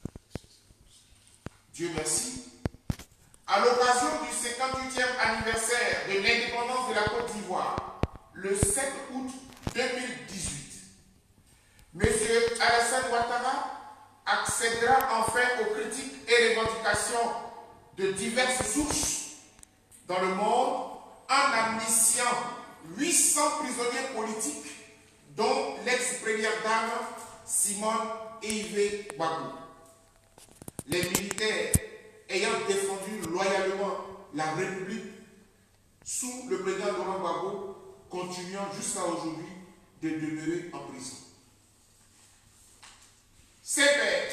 S1: Dieu merci. À l'occasion du cinquante-huitième anniversaire de l'indépendance de la Côte d'Ivoire, le sept août deux mille dix-huit, M. Alassane Ouattara accédera enfin aux critiques et revendications de diverses sources dans le monde en amnistiant huit cents prisonniers politiques, dont l'ex-première dame Simone Eivé Gbagbo. Les militaires ayant défendu loyalement la République sous le président Laurent Gbagbo, continuant jusqu'à aujourd'hui de demeurer en prison. C'est vrai,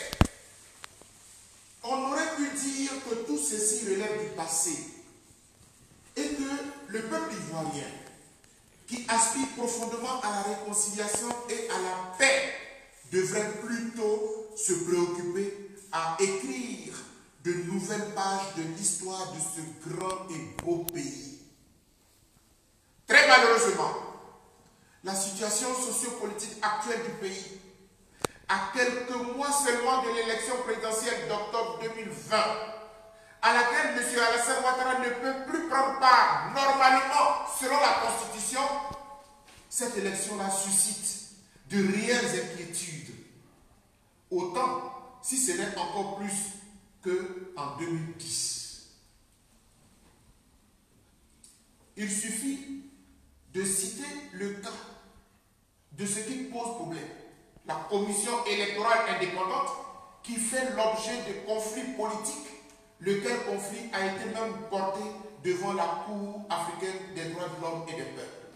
S1: on aurait pu dire que tout ceci relève du passé et que le peuple ivoirien, qui aspire profondément à la réconciliation et à la paix, devrait plutôt se préoccuper à écrire de nouvelles pages de l'histoire de ce grand et beau pays. Très malheureusement, la situation sociopolitique actuelle du pays, à quelques mois seulement de l'élection présidentielle d'octobre deux mille vingt, à laquelle M. Alassane Ouattara ne peut plus prendre part normalement selon la Constitution, cette élection-là suscite de réelles inquiétudes. Autant, si ce n'est encore plus qu'en deux mille dix. Il suffit de citer le cas de ce qui pose problème. La commission électorale indépendante qui fait l'objet de conflits politiques, lequel conflit a été même porté devant la Cour africaine des droits de l'homme et des peuples.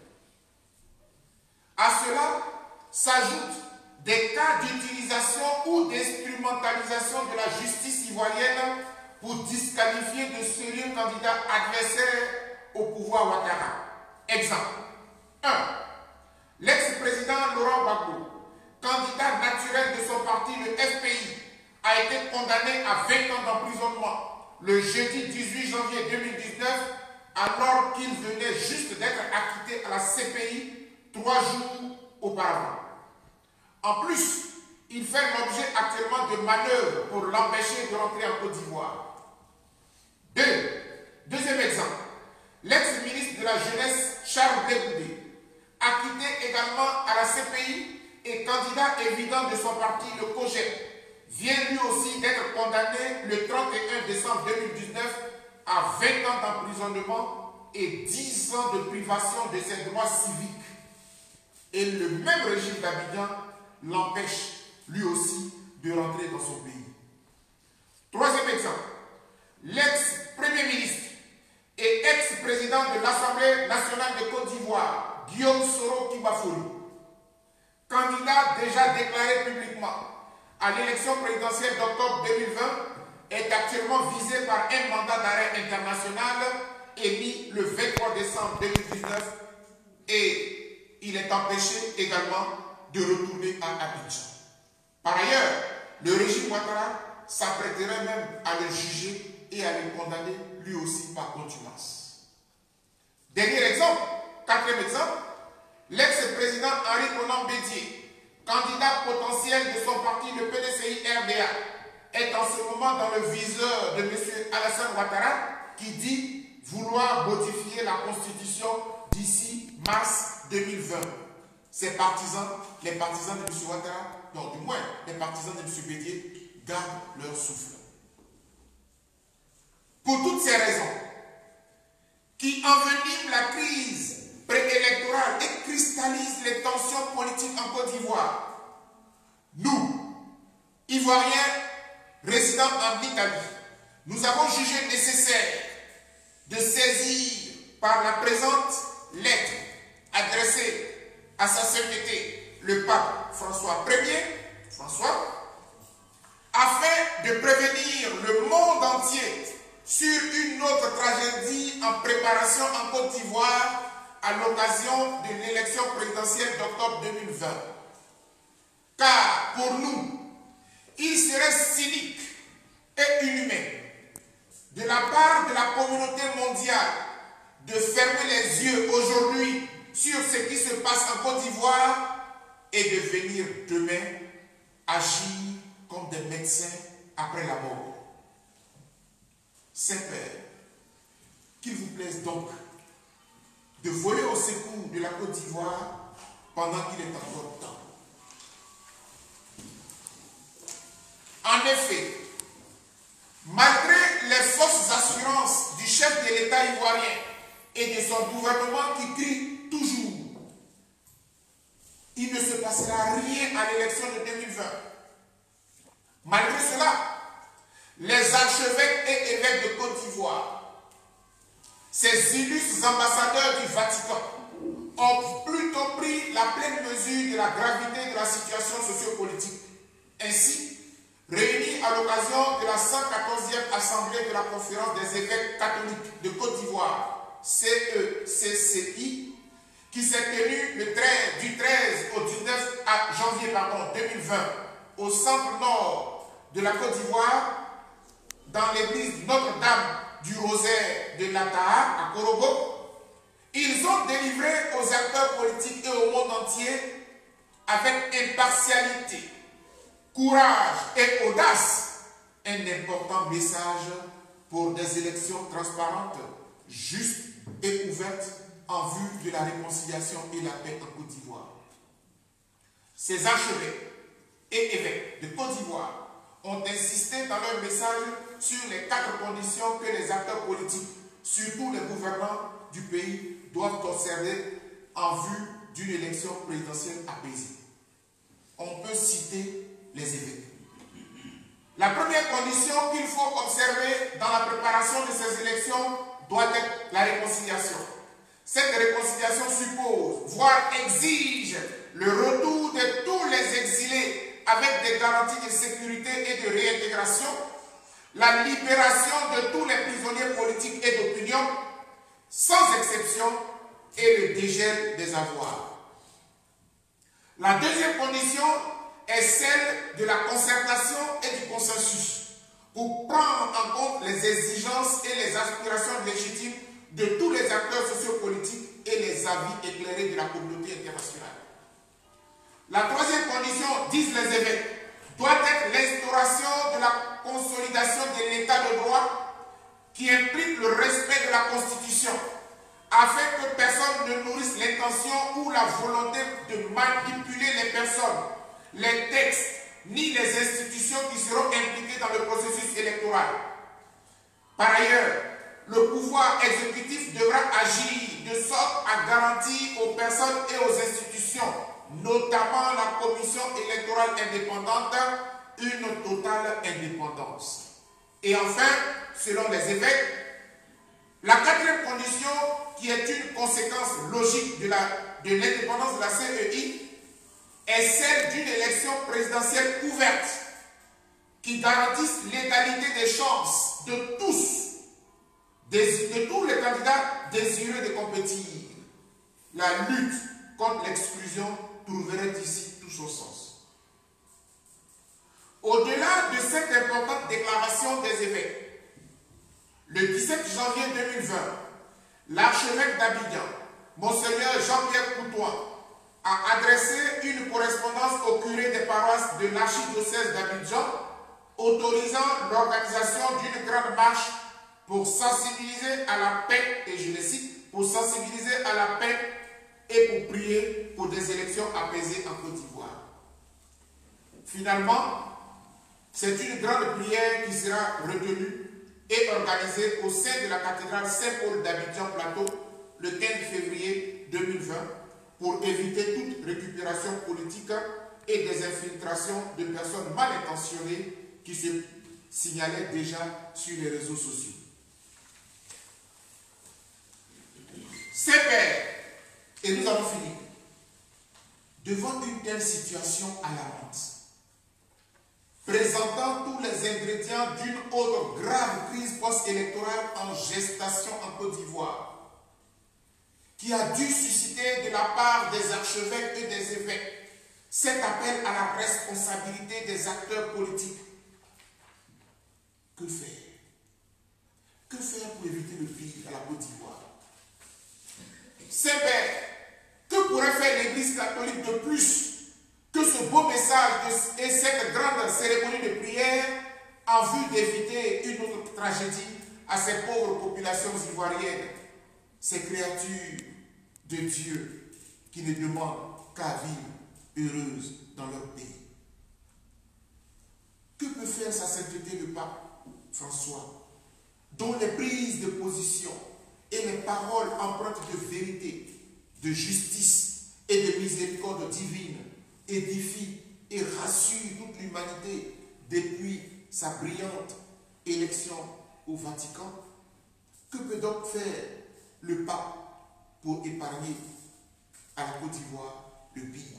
S1: À cela s'ajoutent des cas d'utilisation ou d'instrumentalisation de la justice ivoirienne pour disqualifier de sérieux candidats adversaires au pouvoir Ouattara. Exemple. un. L'ex-président Laurent Gbagbo, candidat naturel de son parti, le F P I, a été condamné à vingt ans d'emprisonnement le jeudi dix-huit janvier deux mille dix-neuf, alors qu'il venait juste d'être acquitté à la C P I trois jours auparavant. En plus, il fait l'objet actuellement de manœuvres pour l'empêcher de rentrer en Côte d'Ivoire. Deux. Deuxième exemple, l'ex-ministre de la Jeunesse, Charles Dégoudé, acquitté également à la C P I et candidat évident de son parti, le COJEP, vient lui aussi d'être condamné le trente et un décembre deux mille dix-neuf à vingt ans d'emprisonnement et dix ans de privation de ses droits civiques. Et le même régime d'Abidjan l'empêche lui aussi de rentrer dans son pays. Troisième exemple, l'ex-premier ministre et ex-président de l'Assemblée nationale de Côte d'Ivoire, Guillaume Soro Kibafori, candidat déjà déclaré publiquement à l'élection présidentielle d'octobre deux mille vingt, est actuellement visé par un mandat d'arrêt international émis le vingt-trois décembre deux mille dix-neuf et il est empêché également de retourner à Abidjan. Par ailleurs, le régime Ouattara s'apprêterait même à le juger et à le condamner lui aussi par contumace. Dernier exemple, quatrième exemple, l'ex-président Henri Konan Bédié, candidat potentiel de son parti, le P D C I R D A, est en ce moment dans le viseur de M. Alassane Ouattara qui dit vouloir modifier la Constitution d'ici mars deux mille vingt. Ses partisans, les partisans de M. Ouattara, non, du moins les partisans de M. Bédié, gardent leur souffle. Pour toutes ces raisons, qui enveniment la crise préélectorale et cristallisent les tensions politiques en Côte d'Ivoire, nous, Ivoiriens résidant en Italie, nous avons jugé nécessaire de saisir par la présente lettre adressée à sa sainteté le pape François Premier, François, afin de prévenir le monde entier sur une autre tragédie en préparation en Côte d'Ivoire à l'occasion de l'élection présidentielle d'octobre deux mille vingt. Car pour nous, il serait cynique et inhumain de la part de la communauté mondiale de fermer les yeux aujourd'hui sur ce qui se passe en Côte d'Ivoire et de venir demain agir comme des médecins après la mort. Saint-Père, qu'il vous plaise donc de voler au secours de la Côte d'Ivoire pendant qu'il est encore temps. En effet, malgré les fausses assurances du chef de l'État ivoirien et de son gouvernement qui crie toujours, il ne se passera rien à l'élection de deux mille vingt. Malgré cela, les archevêques et évêques de Côte d'Ivoire, ces illustres ambassadeurs du Vatican, ont plutôt pris la pleine mesure de la gravité de la situation sociopolitique. Ainsi, réunis à l'occasion de la cent quatorzième Assemblée de la Conférence des évêques catholiques de Côte d'Ivoire, C E C C I, qui s'est tenue le treize, du treize au dix-neuf janvier pardon, deux mille vingt au centre nord de la Côte d'Ivoire, dans l'église Notre-Dame du Rosaire de Lataha à Korogo, ils ont délivré aux acteurs politiques et au monde entier, avec impartialité, courage et audace, un important message pour des élections transparentes, justes et ouvertes en vue de la réconciliation et la paix en Côte d'Ivoire. Ces archevêques et évêques de Côte d'Ivoire ont insisté dans leur message sur les quatre conditions que les acteurs politiques, surtout les gouvernants du pays, doivent observer en vue d'une élection présidentielle apaisée. On peut citer les évêques. La première condition qu'il faut observer dans la préparation de ces élections doit être la réconciliation. Cette réconciliation suppose, voire exige, le retour de tous les exilés avec des garanties de sécurité et de réintégration, la libération de tous les prisonniers politiques et d'opinion, sans exception, et le dégel des avoirs. La deuxième condition est celle de la concertation et du consensus. pour prendre en compte les exigences et les aspirations légitimes de tous les acteurs sociopolitiques et les avis éclairés de la communauté internationale. La troisième condition, disent les évêques, doit être l'instauration de la consolidation de l'état de droit qui implique le respect de la Constitution, afin que personne ne nourrisse l'intention ou la volonté de manipuler les personnes, les textes, ni les institutions qui seront impliquées dans le processus électoral. Par ailleurs, le pouvoir exécutif devra agir de sorte à garantir aux personnes et aux institutions, notamment la commission électorale indépendante, une totale indépendance. Et enfin, selon les évêques, la quatrième condition, qui est une conséquence logique de l'indépendance de, de la C E I, est celle d'une élection présidentielle ouverte qui garantisse l'égalité des chances de tous, de tous les candidats désireux de compétir. La lutte contre l'exclusion trouverait ici tout son sens. Au-delà de cette importante déclaration des évêques, le dix-sept janvier deux mille vingt, l'archevêque d'Abidjan, Monseigneur Jean-Pierre Coutoin, a adressé une correspondance au curé des paroisses de l'archidiocèse d'Abidjan, autorisant l'organisation d'une grande marche pour sensibiliser à la paix, et je le cite, pour sensibiliser à la paix et pour prier pour des élections apaisées en Côte d'Ivoire. Finalement, c'est une grande prière qui sera retenue et organisée au sein de la cathédrale Saint-Paul d'Abidjan-Plateau le quinze février deux mille vingt pour éviter toute récupération politique et des infiltrations de personnes mal intentionnées qui se signalaient déjà sur les réseaux sociaux. C'est pères, et nous avons fini, devant une telle situation alarmante, présentant tous les ingrédients d'une autre grave crise post-électorale en gestation en Côte d'Ivoire, qui a dû susciter de la part des archevêques et des évêques cet appel à la responsabilité des acteurs politiques. Que faire? Que faire pour éviter le pire à la Côte d'Ivoire? Saint-Père, que pourrait faire l'Église catholique de plus que ce beau message de, et cette grande cérémonie de prière en vue d'éviter une autre tragédie à ces pauvres populations ivoiriennes, ces créatures de Dieu qui ne demandent qu'à vivre heureuses dans leur pays? Que peut faire sa sainteté le pape François, dont les prises de position et les paroles empreintes de vérité, de justice et de miséricorde divine édifient et rassurent toute l'humanité depuis sa brillante élection au Vatican? Que peut donc faire le pape pour épargner à la Côte d'Ivoire le pire?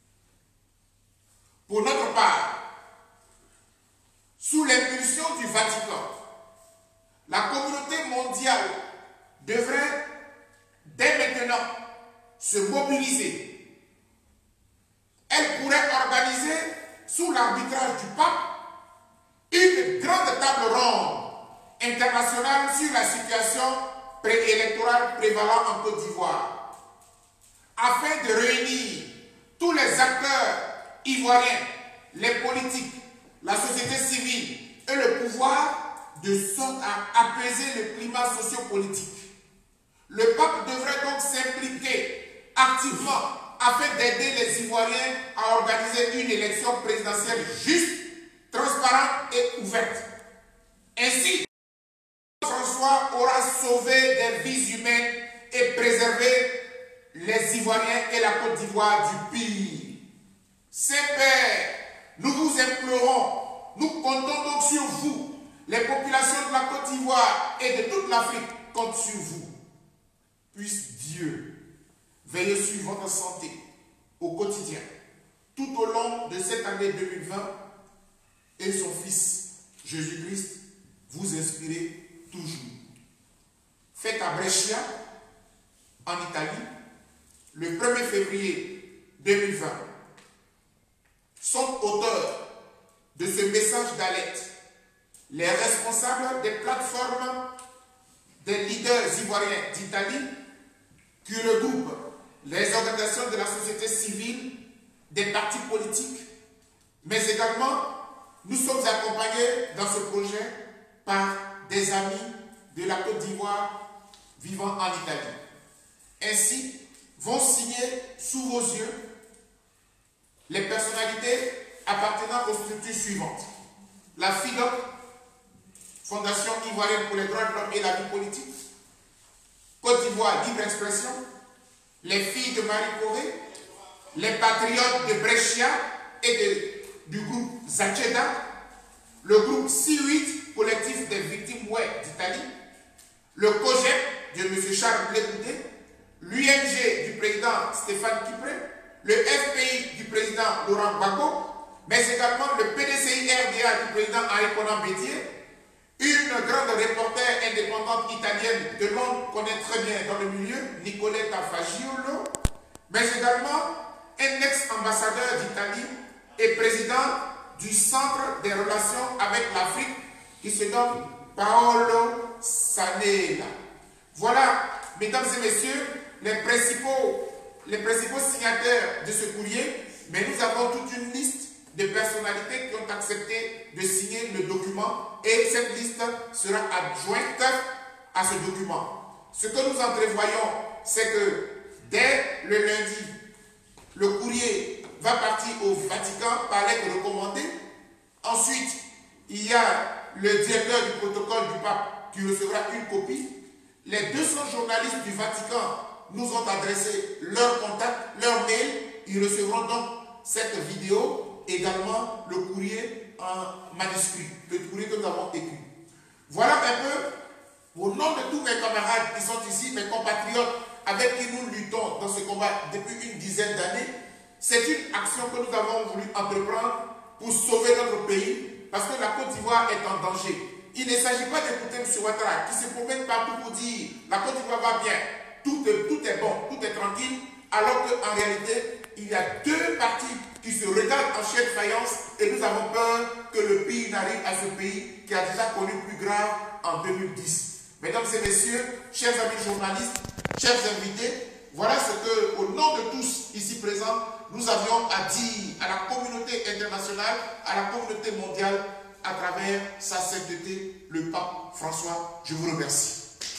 S1: Pour notre part, sous l'impulsion du Vatican, la communauté mondiale devrait dès maintenant se mobiliser. Elle pourrait organiser, sous l'arbitrage du pape, une grande table ronde internationale sur la situation préélectorale prévalant en Côte d'Ivoire, afin de réunir tous les acteurs ivoiriens, les politiques, la société civile et le pouvoir, de sorte à apaiser le climat sociopolitique. Le pape devrait donc s'impliquer activement afin d'aider les Ivoiriens à organiser une élection présidentielle juste, transparente et ouverte. Ainsi, François aura sauvé des vies humaines et préservé les Ivoiriens et la Côte d'Ivoire du pire. Saint-Père, nous vous implorons, nous comptons donc sur vous. Les populations de la Côte d'Ivoire et de toute l'Afrique comptent sur vous. Puisse Dieu veiller sur votre santé au quotidien, tout au long de cette année deux mille vingt, et son Fils Jésus-Christ vous inspirer toujours. Fête à Brescia, en Italie, le premier février deux mille vingt, sont auteurs de ce message d'alerte les responsables des plateformes des leaders ivoiriens d'Italie qui regroupent les organisations de la société civile, des partis politiques, mais également nous sommes accompagnés dans ce projet par des amis de la Côte d'Ivoire vivant en Italie. Ainsi, vont signer sous vos yeux les personnalités appartenant aux structures suivantes. La FIDOC, Fondation Ivoirienne pour les droits de l'homme et la vie politique, Côte d'Ivoire Libre Expression, les filles de Marie Corée, les patriotes de Brescia et de, du groupe Zacheda, le groupe C huit, collectif des victimes web d'Italie, le COGEP de M. Charles Blécoudé, l'U N G du président Stéphane Kipré, le F P I du président Laurent Gbagbo, mais également le P D C I R D A du président Henri Conan Bédier, une grande reporter indépendante italienne de Londres connaît très bien dans le milieu, Nicoletta Fagiolo, mais également un ex-ambassadeur d'Italie et président du Centre des relations avec l'Afrique qui se nomme Paolo Sanella. Voilà, mesdames et messieurs, les principaux, les principaux signataires de ce courrier, mais nous avons toute une liste de personnalités qui ont accepté de signer le document et cette liste sera adjointe à ce document. Ce que nous entrevoyons, c'est que dès le lundi, le courrier va partir au Vatican par lettre recommandée. Ensuite, il y a le directeur du protocole du pape qui recevra une copie. Les deux cents journalistes du Vatican nous ont adressé leur contact, leur mail. Ils recevront donc cette vidéo, également le courrier en manuscrit, le courrier que nous avons écrit. Voilà un peu, au nom de tous mes camarades qui sont ici, mes compatriotes avec qui nous luttons dans ce combat depuis une dizaine d'années, c'est une action que nous avons voulu entreprendre pour sauver notre pays, parce que la Côte d'Ivoire est en danger. Il ne s'agit pas d'écouter M. Ouattara qui se promène partout pour dire la Côte d'Ivoire va bien, tout est, tout est bon, tout est tranquille, alors qu'en réalité, il y a deux partis qui se regardent en chien de faïence et nous avons peur que le pays n'arrive à ce pays qui a déjà connu plus grave en deux mille dix. Mesdames et messieurs, chers amis journalistes, chers invités, voilà ce que, au nom de tous ici présents, nous avions à dire à la communauté internationale, à la communauté mondiale, à travers sa sainteté, le pape François. Je vous remercie.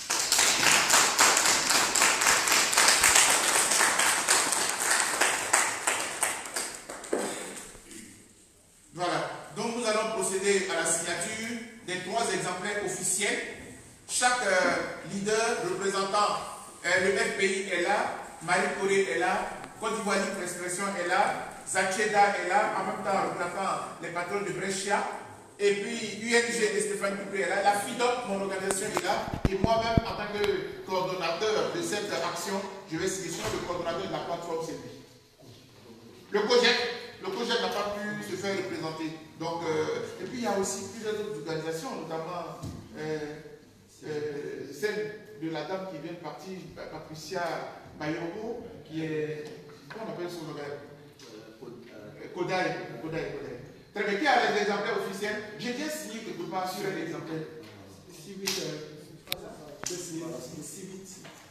S1: Voilà. Donc nous allons procéder à la signature des trois exemplaires officiels. Chaque euh, leader représentant euh, le F P I est là, Marie Corée est là, Côte d'Ivoire Libre Expression est là, Zacheda est là, en même temps représentant les patrons de Brescia, et puis U N G de Stéphane Kipré est là, la FIDOC, mon organisation est là, et moi-même en tant que coordonnateur de cette action, je vais signer sur le coordonnateur de la plateforme C P I. Le COGEP, le COGEP n'a pas pu se faire représenter. Donc, euh, et puis il y a aussi plusieurs autres organisations, notamment euh, euh, celle de la dame qui vient de partir, Patricia Bayongo, qui est, comment on appelle son nom, Kodai, Kodai, Kodai. Très bien, qui a les exemplaires officiels? J'ai bien signé quelque part sur un exemplaire. Si vite, je signer, si vite.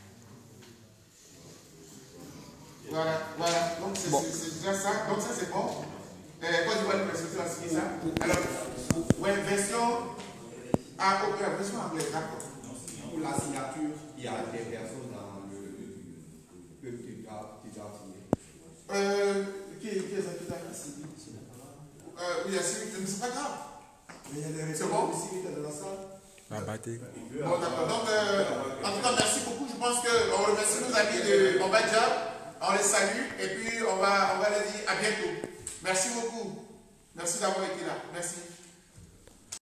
S1: Voilà, voilà, donc c'est bon. Déjà ça, donc ça c'est bon. Euh, Côte d'Ivoire Libre Expression a signé ça. Alors, ouais, version, ah, ok, version anglaise, d'accord.
S5: Pour la signature, il y a des personnes dans le peuple qui doivent signer.
S1: Euh, qui, qui est ça qui a signé? Euh, oui, il y a signé, mais c'est pas grave.
S2: Mais il y a des
S1: c'est bon?
S2: de la salle.
S4: La bâtée.
S1: Bon, d'accord. Donc, euh, en tout cas, merci beaucoup. Je pense qu'on remercie nos amis de Ombadja. On les salue et puis on va, on va les dire à bientôt. Merci beaucoup. Merci d'avoir été là. Merci.